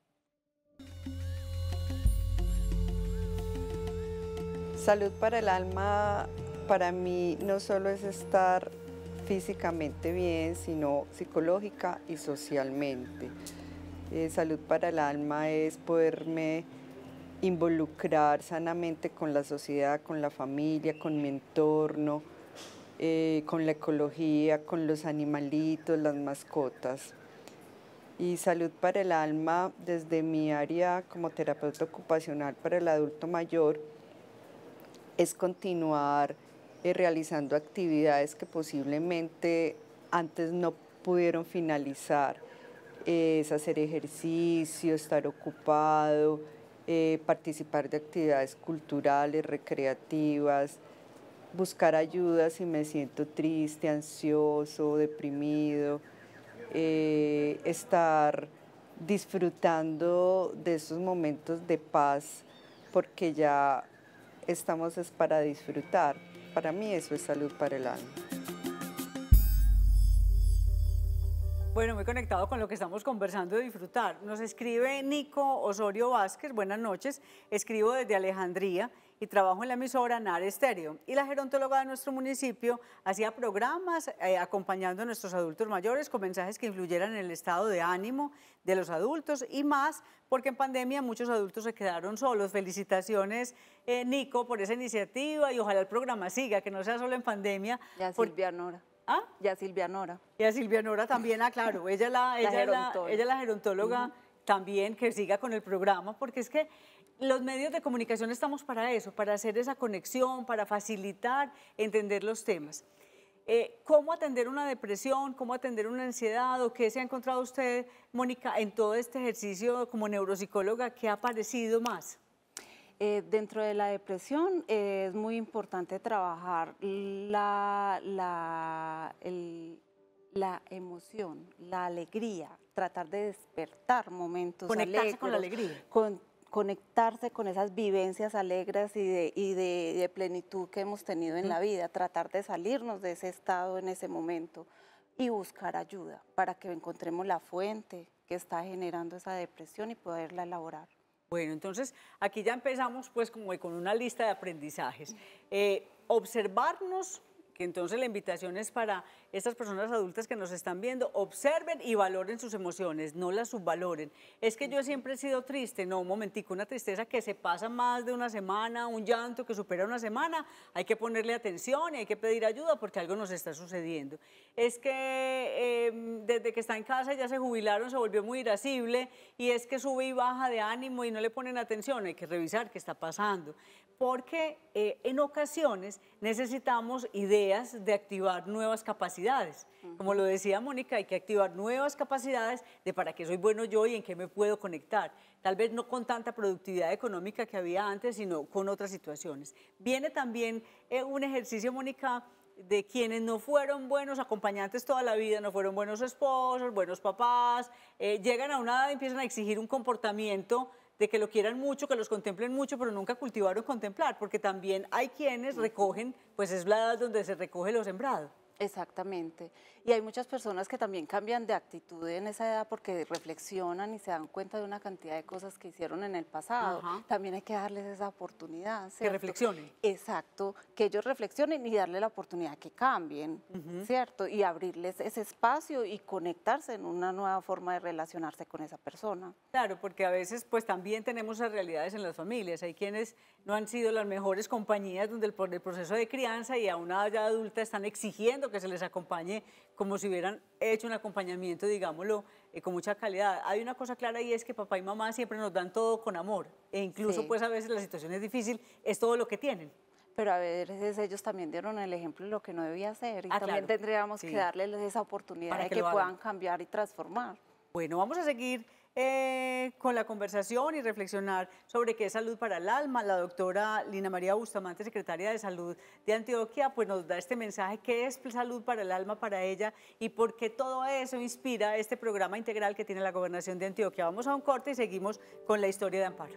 H: Salud para el alma para mí no solo es estar físicamente bien, sino psicológica y socialmente. Salud para el alma es poderme involucrar sanamente con la sociedad, con la familia, con mi entorno, con la ecología, con los animalitos, las mascotas. Y salud para el alma, desde mi área como terapeuta ocupacional para el adulto mayor, es continuar realizando actividades que posiblemente antes no pudieron finalizar. Es hacer ejercicio, estar ocupado, participar de actividades culturales, recreativas, buscar ayuda si me siento triste, ansioso, deprimido, estar disfrutando de esos momentos de paz, porque ya estamos es para disfrutar. Para mí eso es salud para el alma.
A: Bueno, muy conectado con lo que estamos conversando de disfrutar. Nos escribe Nico Osorio Vázquez, buenas noches, escribo desde Alejandría y trabajo en la emisora NAR Estéreo. Y la gerontóloga de nuestro municipio hacía programas acompañando a nuestros adultos mayores con mensajes que influyeran en el estado de ánimo de los adultos y más, porque en pandemia muchos adultos se quedaron solos. Felicitaciones, Nico, por esa iniciativa y ojalá el programa siga, que no sea solo en pandemia.
B: Ya Silvia Nora.
A: ¿Ah?
B: Ya Silvia Nora.
A: Y a Silvia Nora también, claro, ella es la gerontóloga también, que siga con el programa, porque es que los medios de comunicación estamos para eso, para hacer esa conexión, para facilitar, entender los temas. ¿Cómo atender una depresión, cómo atender una ansiedad o qué se ha encontrado usted, Mónica, en todo este ejercicio como neuropsicóloga? ¿Qué ha aparecido más?
B: Dentro de la depresión es muy importante trabajar la emoción, la alegría, tratar de despertar momentos
A: alegres. Conectarse con la alegría.
B: Conectarse con esas vivencias alegres y de plenitud que hemos tenido en la vida, tratar de salirnos de ese estado en ese momento y buscar ayuda para que encontremos la fuente que está generando esa depresión y poderla elaborar.
A: Bueno, entonces aquí ya empezamos pues como con una lista de aprendizajes. Observarnos, que entonces la invitación es para estas personas adultas que nos están viendo, observen y valoren sus emociones, no las subvaloren. Es que yo siempre he sido triste, no, un momentico, una tristeza que se pasa más de una semana, un llanto que supera una semana, hay que ponerle atención y hay que pedir ayuda porque algo nos está sucediendo. Es que desde que está en casa ya se jubilaron, se volvió muy irascible y es que sube y baja de ánimo y no le ponen atención, hay que revisar qué está pasando. Porque en ocasiones necesitamos ideas de activar nuevas capacidades. Como lo decía Mónica, hay que activar nuevas capacidades de para qué soy bueno yo y en qué me puedo conectar. Tal vez no con tanta productividad económica que había antes, sino con otras situaciones. Viene también un ejercicio, Mónica, de quienes no fueron buenos acompañantes toda la vida, no fueron buenos esposos, buenos papás, llegan a una edad y empiezan a exigir un comportamiento de que lo quieran mucho, que los contemplen mucho, pero nunca cultivaron contemplar, porque también hay quienes recogen, pues es la edad donde se recoge lo sembrado.
B: Exactamente. Y hay muchas personas que también cambian de actitud en esa edad porque reflexionan y se dan cuenta de una cantidad de cosas que hicieron en el pasado. Ajá. También hay que darles esa oportunidad, ¿cierto?
A: Que reflexionen.
B: Exacto, que ellos reflexionen y darle la oportunidad que cambien, ¿cierto? Y abrirles ese espacio y conectarse en una nueva forma de relacionarse con esa persona.
A: Claro, porque a veces pues también tenemos esas realidades en las familias. Hay quienes no han sido las mejores compañías donde por el proceso de crianza y a una edad ya adulta están exigiendo que se les acompañe como si hubieran hecho un acompañamiento, digámoslo, con mucha calidad. Hay una cosa clara y es que papá y mamá siempre nos dan todo con amor e incluso pues a veces la situación es difícil, es todo lo que tienen.
B: Pero a veces ellos también dieron el ejemplo de lo que no debía hacer y también tendríamos que darles esa oportunidad de que puedan cambiar y transformar.
A: Bueno, vamos a seguir con la conversación y reflexionar sobre qué es salud para el alma. La doctora Lina María Bustamante, secretaria de Salud de Antioquia, pues nos da este mensaje, qué es salud para el alma para ella y por qué todo eso inspira este programa integral que tiene la Gobernación de Antioquia. Vamos a un corte y seguimos con la historia de Amparo.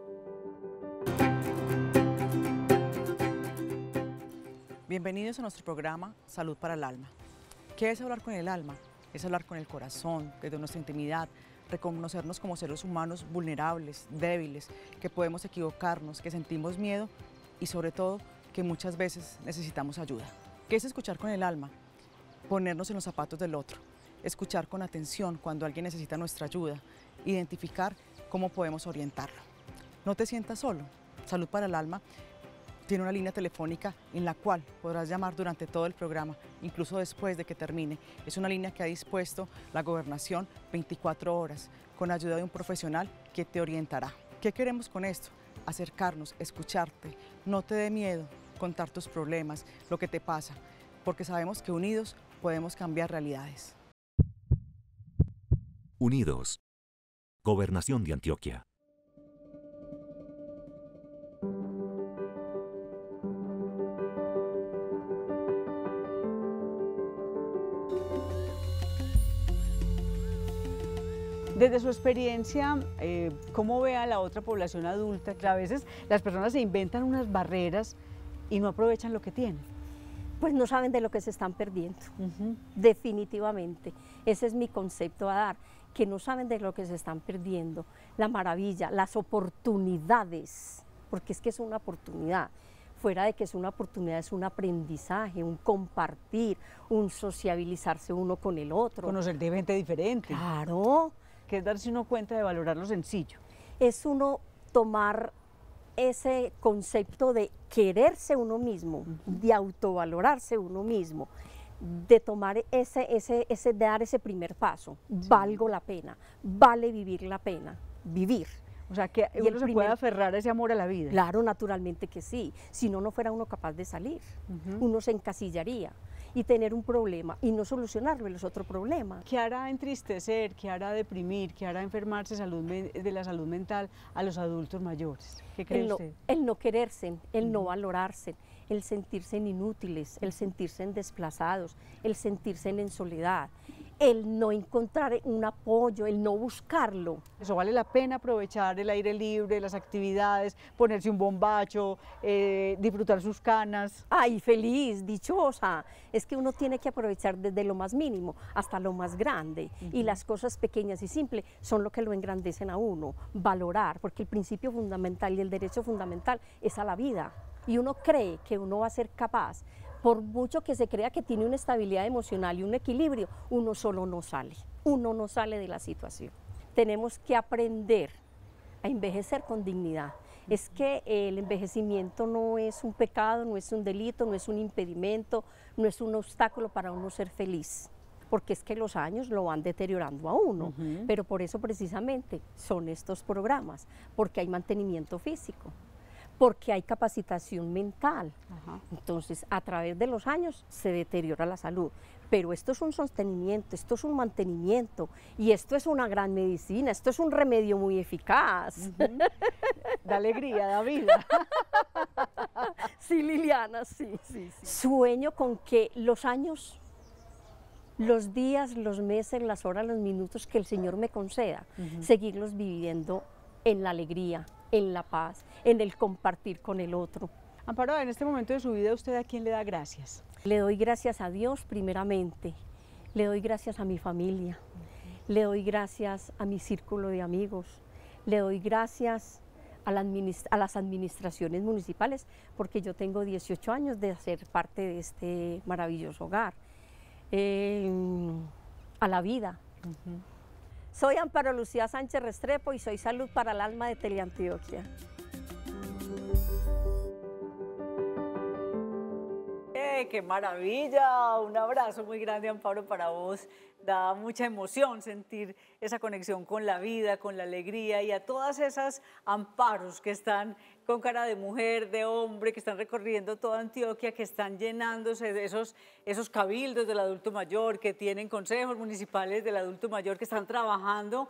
I: Bienvenidos a nuestro programa Salud para el Alma. ¿Qué es hablar con el alma? Es hablar con el corazón, desde nuestra intimidad, reconocernos como seres humanos vulnerables, débiles, que podemos equivocarnos, que sentimos miedo y sobre todo que muchas veces necesitamos ayuda. ¿Qué es escuchar con el alma? Ponernos en los zapatos del otro, escuchar con atención cuando alguien necesita nuestra ayuda, identificar cómo podemos orientarlo. No te sientas solo. Salud para el Alma tiene una línea telefónica en la cual podrás llamar durante todo el programa, incluso después de que termine. Es una línea que ha dispuesto la Gobernación 24 horas, con ayuda de un profesional que te orientará. ¿Qué queremos con esto? Acercarnos, escucharte, no te dé miedo contar tus problemas, lo que te pasa, porque sabemos que unidos podemos cambiar realidades.
J: Unidos. Gobernación de Antioquia.
A: Desde su experiencia, ¿cómo ve a la otra población adulta? Que a veces las personas se inventan unas barreras y no aprovechan lo que tienen.
D: Pues no saben de lo que se están perdiendo, definitivamente. Ese es mi concepto a dar, que no saben de lo que se están perdiendo, la maravilla, las oportunidades porque es que es una oportunidad. Fuera de que es una oportunidad, es un aprendizaje, un compartir, un sociabilizarse uno con el otro.
A: Conocer de gente diferente.
D: Claro.
A: Que es darse uno cuenta de valorar lo sencillo.
D: Es uno tomar ese concepto de quererse uno mismo, de autovalorarse uno mismo, de tomar de dar ese primer paso. Sí. Valgo la pena, vale vivir la pena, vivir.
A: O sea, que uno se puede aferrar a ese amor a la vida.
D: Claro, naturalmente que sí. Si no, no fuera uno capaz de salir. Uno se encasillaría y tener un problema y no solucionarlo es otro problema.
A: ¿Qué hará entristecer, qué hará deprimir, qué hará enfermarse de la salud mental a los adultos mayores? ¿Qué cree usted?
D: El no quererse, el no valorarse, el sentirse inútiles, el sentirse desplazados, el sentirse en soledad, el no encontrar un apoyo, el no buscarlo.
A: Eso vale la pena aprovechar el aire libre, las actividades, ponerse un bombacho, disfrutar sus canas.
D: Ay, feliz, dichosa. Es que uno tiene que aprovechar desde lo más mínimo hasta lo más grande. Y las cosas pequeñas y simples son lo que lo engrandecen a uno. Valorar, porque el principio fundamental y el derecho fundamental es a la vida. Y uno cree que uno va a ser capaz, por mucho que se crea que tiene una estabilidad emocional y un equilibrio, uno solo no sale, uno no sale de la situación. Tenemos que aprender a envejecer con dignidad. Es que el envejecimiento no es un pecado, no es un delito, no es un impedimento, no es un obstáculo para uno ser feliz, porque es que los años lo van deteriorando a uno, pero por eso precisamente son estos programas, porque hay mantenimiento físico, porque hay capacitación mental. Entonces, a través de los años se deteriora la salud, pero esto es un sostenimiento, esto es un mantenimiento, y esto es una gran medicina, esto es un remedio muy eficaz.
A: Da alegría, da vida.
D: Sí, Liliana, sí. Sueño con que los años, los días, los meses, las horas, los minutos que el Señor me conceda, seguirlos viviendo en la alegría, en la paz, en el compartir con el otro.
A: Amparo, en este momento de su vida, ¿usted a quién le da gracias?
D: Le doy gracias a Dios primeramente, le doy gracias a mi familia, le doy gracias a mi círculo de amigos, le doy gracias a las administraciones municipales, porque yo tengo 18 años de ser parte de este maravilloso hogar, a la vida. Soy Amparo Lucía Sánchez Restrepo y soy Salud para el Alma de Teleantioquia.
A: ¡Qué maravilla! Un abrazo muy grande, Amparo, para vos. Da mucha emoción sentir esa conexión con la vida, con la alegría, y a todas esas Amparos que están con cara de mujer, de hombre, que están recorriendo toda Antioquia, que están llenándose de esos cabildos del adulto mayor, que tienen consejos municipales del adulto mayor, que están trabajando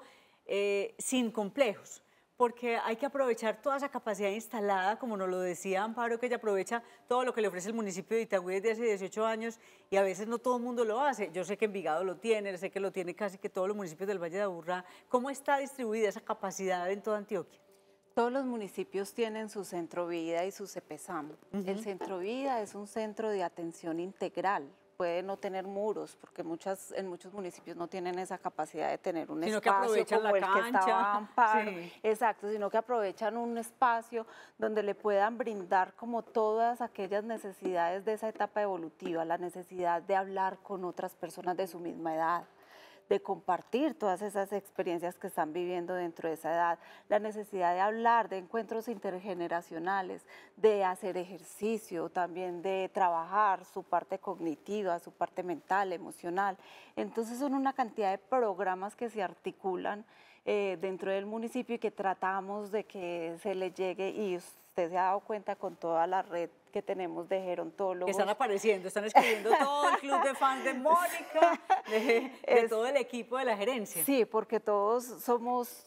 A: sin complejos, porque hay que aprovechar toda esa capacidad instalada, como nos lo decía Amparo, que ella aprovecha todo lo que le ofrece el municipio de Itagüí desde hace 18 años, y a veces no todo el mundo lo hace. Yo sé que Envigado lo tiene, sé que lo tiene casi que todos los municipios del Valle de Aburrá. ¿Cómo está distribuida esa capacidad en toda Antioquia?
B: Todos los municipios tienen su Centro Vida y su CEPESAM. El Centro Vida es un centro de atención integral. Puede no tener muros, porque en muchos municipios no tienen esa capacidad de tener un espacio como el que estaba Amparo. Sí. Exacto, sino que aprovechan un espacio donde le puedan brindar como todas aquellas necesidades de esa etapa evolutiva, la necesidad de hablar con otras personas de su misma edad, de compartir todas esas experiencias que están viviendo dentro de esa edad, la necesidad de hablar, de encuentros intergeneracionales, de hacer ejercicio, también de trabajar su parte cognitiva, su parte mental, emocional. Entonces son una cantidad de programas que se articulan dentro del municipio y que tratamos de que se le llegue, y usted se ha dado cuenta con toda la red que tenemos de gerontólogos.
A: Están apareciendo, están escribiendo todo el club de fans de Mónica, de todo el equipo de la gerencia.
B: Sí, porque todos somos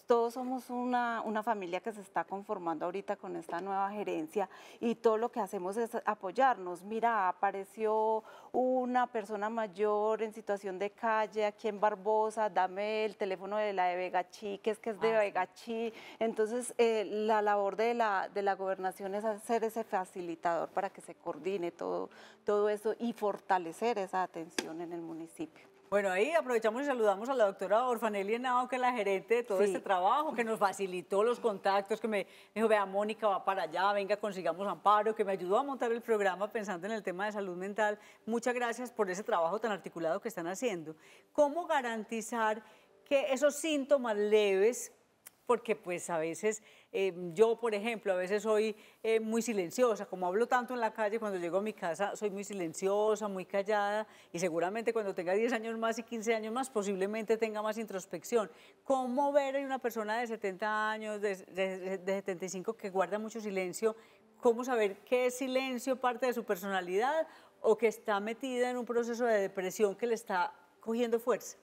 B: una familia que se está conformando ahorita con esta nueva gerencia, y todo lo que hacemos es apoyarnos. Mira, apareció una persona mayor en situación de calle aquí en Barbosa, dame el teléfono de la de Vegachí, que es de Vegachí. Entonces, la labor de la gobernación es hacer ese facilitador para que se coordine todo eso y fortalecer esa atención en el municipio.
A: Bueno, ahí aprovechamos y saludamos a la doctora Orfanelli Henao, que es la gerente de todo este trabajo, que nos facilitó los contactos, que me dijo, vea, Mónica va para allá, venga, consigamos amparo, que me ayudó a montar el programa pensando en el tema de salud mental. Muchas gracias por ese trabajo tan articulado que están haciendo. ¿Cómo garantizar que esos síntomas leves, porque pues a veces yo, por ejemplo, a veces soy muy silenciosa, como hablo tanto en la calle, cuando llego a mi casa soy muy silenciosa, muy callada, y seguramente cuando tenga 10 años más y 15 años más, posiblemente tenga más introspección. ¿Cómo ver a una persona de 70 años, de 75, que guarda mucho silencio? ¿Cómo saber qué es silencio parte de su personalidad o que está metida en un proceso de depresión que le está cogiendo fuerza?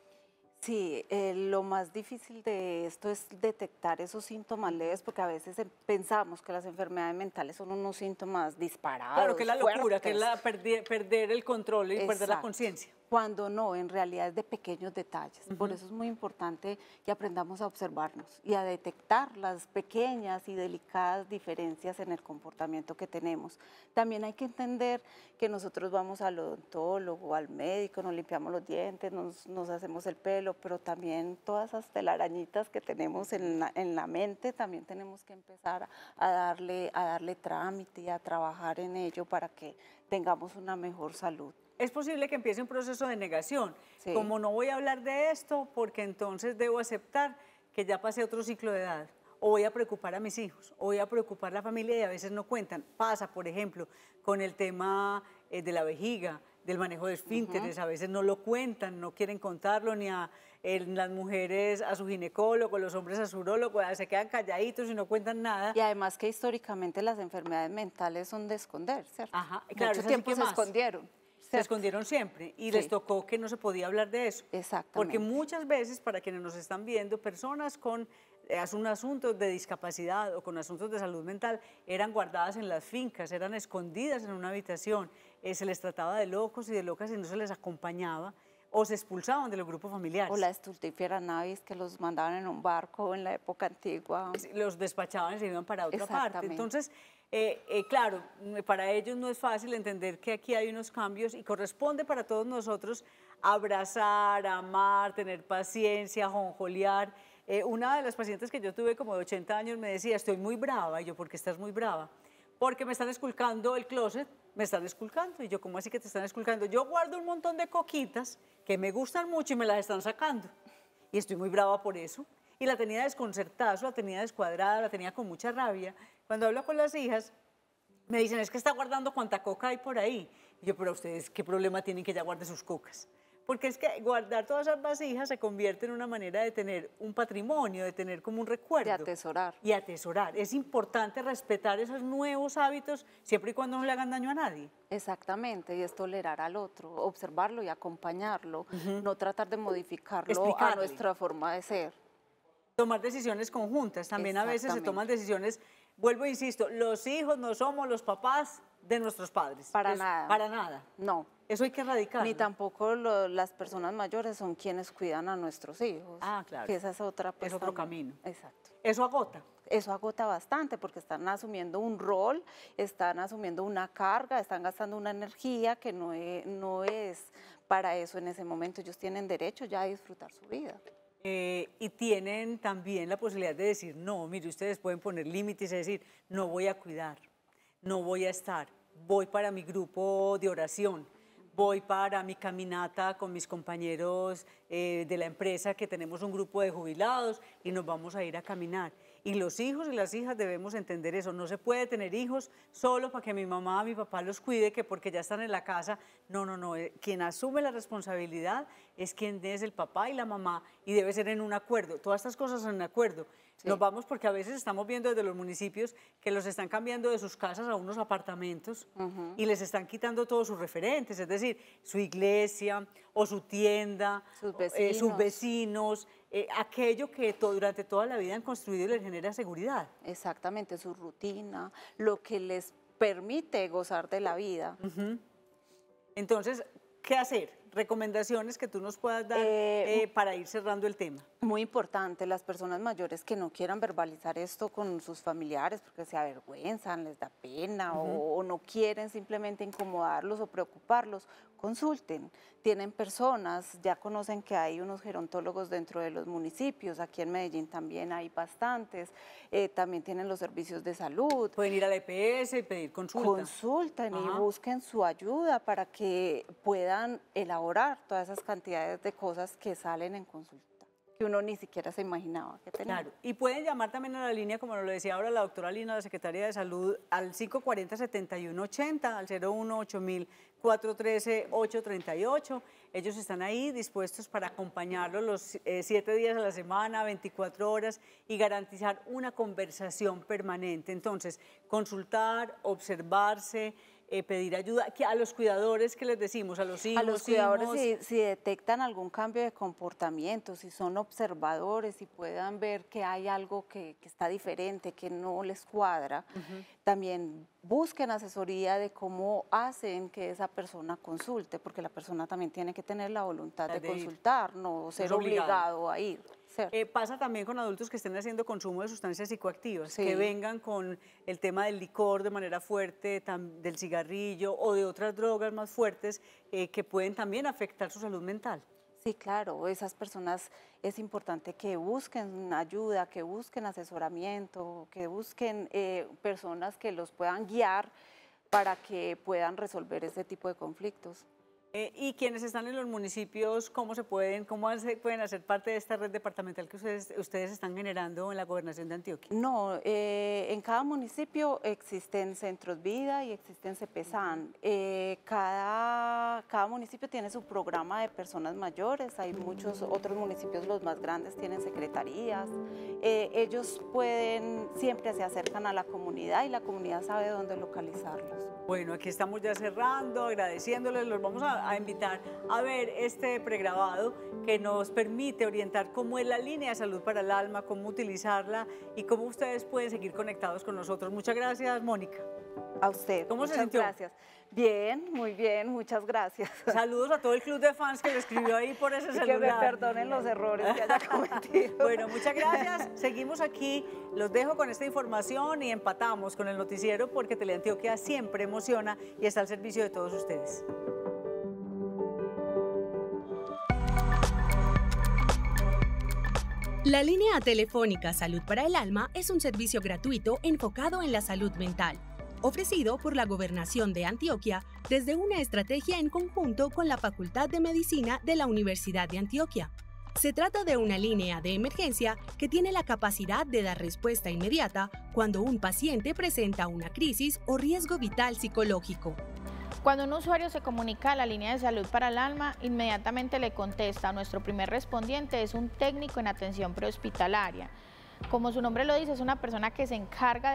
B: Sí, lo más difícil de esto es detectar esos síntomas leves, porque a veces pensamos que las enfermedades mentales son unos síntomas disparados.
A: Claro, que es la locura,
B: fuertes.
A: que es la perder el control y perder la conciencia.
B: Cuando no, en realidad es de pequeños detalles. Por eso es muy importante que aprendamos a observarnos y a detectar las pequeñas y delicadas diferencias en el comportamiento que tenemos. También hay que entender que nosotros vamos al odontólogo, al médico, nos limpiamos los dientes, nos hacemos el pelo, pero también todas esas telarañitas que tenemos en la mente, también tenemos que empezar a darle trámite y a trabajar en ello para que tengamos una mejor salud.
A: Es posible que empiece un proceso de negación, como no voy a hablar de esto porque entonces debo aceptar que ya pasé otro ciclo de edad, o voy a preocupar a mis hijos, o voy a preocupar a la familia y a veces no cuentan. Pasa, por ejemplo, con el tema de la vejiga, del manejo de esfínteres, a veces no lo cuentan, no quieren contarlo ni a las mujeres a su ginecólogo, los hombres a su urólogo, se quedan calladitos y no cuentan nada.
B: Y además que históricamente las enfermedades mentales son de esconder, ¿cierto?
A: Ajá, claro,
B: mucho tiempo se escondieron.
A: Se escondieron siempre y les tocó que no se podía hablar de eso.
B: Exactamente.
A: Porque muchas veces, para quienes nos están viendo, personas con un asunto de discapacidad o con asuntos de salud mental eran guardadas en las fincas, eran escondidas en una habitación, se les trataba de locos y de locas y no se les acompañaba o se expulsaban de los grupos familiares.
B: O la estultifera navis, que los mandaban en un barco en la época antigua.
A: Los despachaban y se iban para otra parte. Entonces, claro, para ellos no es fácil entender que aquí hay unos cambios y corresponde para todos nosotros abrazar, amar, tener paciencia, jonjolear. Una de las pacientes que yo tuve como de 80 años me decía, estoy muy brava. Y yo, ¿por qué estás muy brava? Porque me están esculcando el closet, me están esculcando. Y yo, ¿cómo así que te están esculcando? Yo guardo un montón de coquitas que me gustan mucho y me las están sacando. Y estoy muy brava por eso. Y la tenía desconcertada, la tenía descuadrada, la tenía con mucha rabia. Cuando hablo con las hijas, me dicen, es que está guardando cuánta coca hay por ahí. Y yo, pero ustedes, ¿qué problema tienen que ella guarde sus cocas? Porque es que guardar todas esas vasijas se convierte en una manera de tener un patrimonio, de tener como un recuerdo.
B: De atesorar.
A: Y atesorar. Es importante respetar esos nuevos hábitos siempre y cuando no le hagan daño a nadie.
B: Exactamente, y es tolerar al otro, observarlo y acompañarlo, no tratar de modificarlo
A: explicarle
B: a nuestra forma de ser.
A: Tomar decisiones conjuntas. También a veces se toman decisiones, vuelvo e insisto, los hijos no somos los papás de nuestros padres.
B: Para nada.
A: Para nada.
B: No.
A: Eso hay que erradicarlo.
B: Ni tampoco las personas mayores son quienes cuidan a nuestros hijos.
A: Ah, claro.
B: Que esa es otra
A: es otro camino.
B: Exacto.
A: Eso agota.
B: Eso agota bastante porque están asumiendo un rol, están asumiendo una carga, están gastando una energía que no es para eso en ese momento. Ellos tienen derecho ya a disfrutar su vida.
A: Y tienen también la posibilidad de decir, no, mire, ustedes pueden poner límites y decir, no voy a cuidar, no voy a estar, voy para mi grupo de oración, voy para mi caminata con mis compañeros de la empresa, que tenemos un grupo de jubilados y nos vamos a ir a caminar. Y los hijos y las hijas debemos entender eso. No se puede tener hijos solo para que mi mamá, mi papá los cuide, que porque ya están en la casa. No, no, no. Quien asume la responsabilidad es quien es el papá y la mamá, y debe ser en un acuerdo. Todas estas cosas son en acuerdo. Sí. Nos vamos porque a veces estamos viendo desde los municipios que los están cambiando de sus casas a unos apartamentos y les están quitando todos sus referentes, es decir, su iglesia o su tienda, sus vecinos, aquello que durante toda la vida han construido y les genera seguridad.
B: Exactamente, su rutina, lo que les permite gozar de la vida.
A: Entonces, ¿qué hacer? recomendaciones que tú nos puedas dar para ir cerrando el tema.
B: Muy importante, las personas mayores que no quieran verbalizar esto con sus familiares porque se avergüenzan, les da pena o no quieren simplemente incomodarlos o preocuparlos, consulten. Tienen personas, ya conocen que hay unos gerontólogos dentro de los municipios, aquí en Medellín también hay bastantes, también tienen los servicios de salud.
A: Pueden ir a la EPS y pedir consulta.
B: Consulten y busquen su ayuda para que puedan elaborar todas esas cantidades de cosas que salen en consulta, que uno ni siquiera se imaginaba que tenía.
A: Claro, y pueden llamar también a la línea, como nos lo decía ahora la doctora Lina, la Secretaria de Salud, al 540-7180, al 018-413-838. Ellos están ahí dispuestos para acompañarlos los 7 días a la semana, 24 horas y garantizar una conversación permanente. Entonces, consultar, observarse, pedir ayuda a los cuidadores, que les decimos, a los hijos.
B: A los cuidadores, si detectan algún cambio de comportamiento, si son observadores, si puedan ver que hay algo que está diferente, que no les cuadra, también busquen asesoría de cómo hacen que esa persona consulte, porque la persona también tiene que tener la voluntad de consultar, no ser obligado a ir.
A: Pasa también con adultos que estén haciendo consumo de sustancias psicoactivas, que vengan con el tema del licor de manera fuerte, del cigarrillo o de otras drogas más fuertes que pueden también afectar su salud mental.
B: Sí, claro, esas personas es importante que busquen ayuda, que busquen asesoramiento, que busquen personas que los puedan guiar para que puedan resolver ese tipo de conflictos.
A: Y quienes están en los municipios, ¿cómo pueden hacer parte de esta red departamental que ustedes están generando en la Gobernación de Antioquia?
B: No, en cada municipio existen centros vida y existen CEPESAN. Cada municipio tiene su programa de personas mayores, hay muchos otros municipios, los más grandes, tienen secretarías. Ellos siempre se acercan a la comunidad y la comunidad sabe dónde localizarlos.
A: Bueno, aquí estamos ya cerrando, agradeciéndoles, los vamos a invitar a ver este pregrabado que nos permite orientar cómo es la línea de salud para el alma, cómo utilizarla y cómo ustedes pueden seguir conectados con nosotros. Muchas gracias, Mónica.
B: A usted.
A: ¿Cómo se sintió?
B: Gracias. Bien, muy bien, muchas gracias.
A: Saludos a todo el club de fans que lo escribió ahí por ese celular.
B: Que me perdonen los errores que haya cometido.
A: Bueno, muchas gracias. Seguimos aquí, los dejo con esta información y empatamos con el noticiero porque Teleantioquia siempre emociona y está al servicio de todos ustedes.
K: La línea telefónica Salud para el Alma es un servicio gratuito enfocado en la salud mental, ofrecido por la Gobernación de Antioquia desde una estrategia en conjunto con la Facultad de Medicina de la Universidad de Antioquia. Se trata de una línea de emergencia que tiene la capacidad de dar respuesta inmediata cuando un paciente presenta una crisis o riesgo vital psicológico.
L: Cuando un usuario se comunica a la línea de salud para el alma, inmediatamente le contesta. Nuestro primer respondiente es un técnico en atención prehospitalaria. Como su nombre lo dice, es una persona que se encarga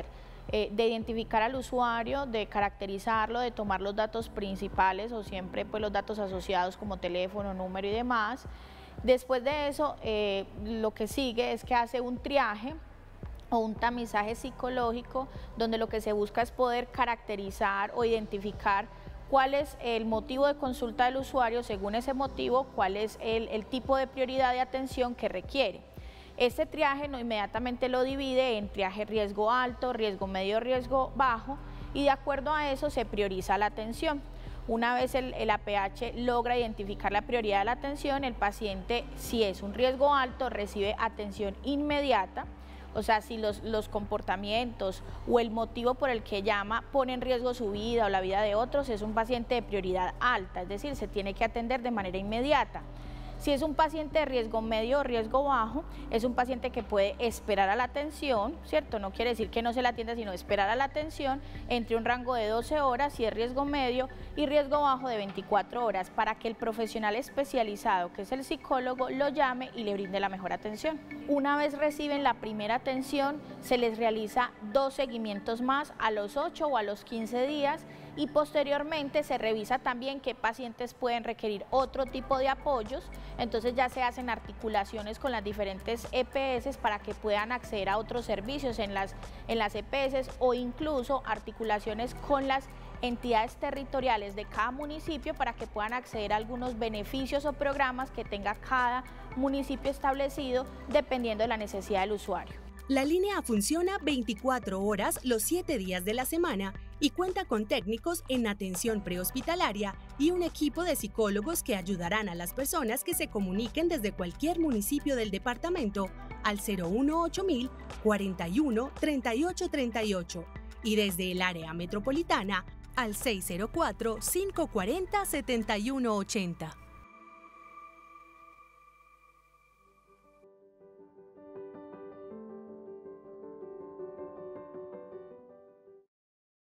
L: de identificar al usuario, de caracterizarlo, de tomar los datos principales o siempre pues, los datos asociados como teléfono, número y demás. Después de eso, lo que sigue es que hace un triaje o un tamizaje psicológico donde lo que se busca es poder caracterizar o identificar cuál es el motivo de consulta del usuario, según ese motivo, cuál es el tipo de prioridad de atención que requiere. Este triaje inmediatamente lo divide en triaje riesgo alto, riesgo medio, riesgo bajo y de acuerdo a eso se prioriza la atención. Una vez el APH logra identificar la prioridad de la atención, el paciente, si es un riesgo alto, recibe atención inmediata. O sea, si los comportamientos o el motivo por el que llama pone en riesgo su vida o la vida de otros, es un paciente de prioridad alta, es decir, se tiene que atender de manera inmediata. Si es un paciente de riesgo medio o riesgo bajo, es un paciente que puede esperar a la atención, ¿cierto? No quiere decir que no se la atienda, sino esperar a la atención entre un rango de 12 horas si es riesgo medio y riesgo bajo de 24 horas para que el profesional especializado, que es el psicólogo, lo llame y le brinde la mejor atención. Una vez reciben la primera atención, se les realiza 2 seguimientos más a los 8 o a los 15 días y posteriormente se revisa también qué pacientes pueden requerir otro tipo de apoyos. Entonces ya se hacen articulaciones con las diferentes EPS para que puedan acceder a otros servicios en las EPS o incluso articulaciones con las entidades territoriales de cada municipio para que puedan acceder a algunos beneficios o programas que tenga cada municipio establecido dependiendo de la necesidad del usuario.
K: La línea funciona 24 horas los 7 días de la semana y cuenta con técnicos en atención prehospitalaria y un equipo de psicólogos que ayudarán a las personas que se comuniquen desde cualquier municipio del departamento al 018.000 41 38 38 y desde el área metropolitana al 604 540 7180.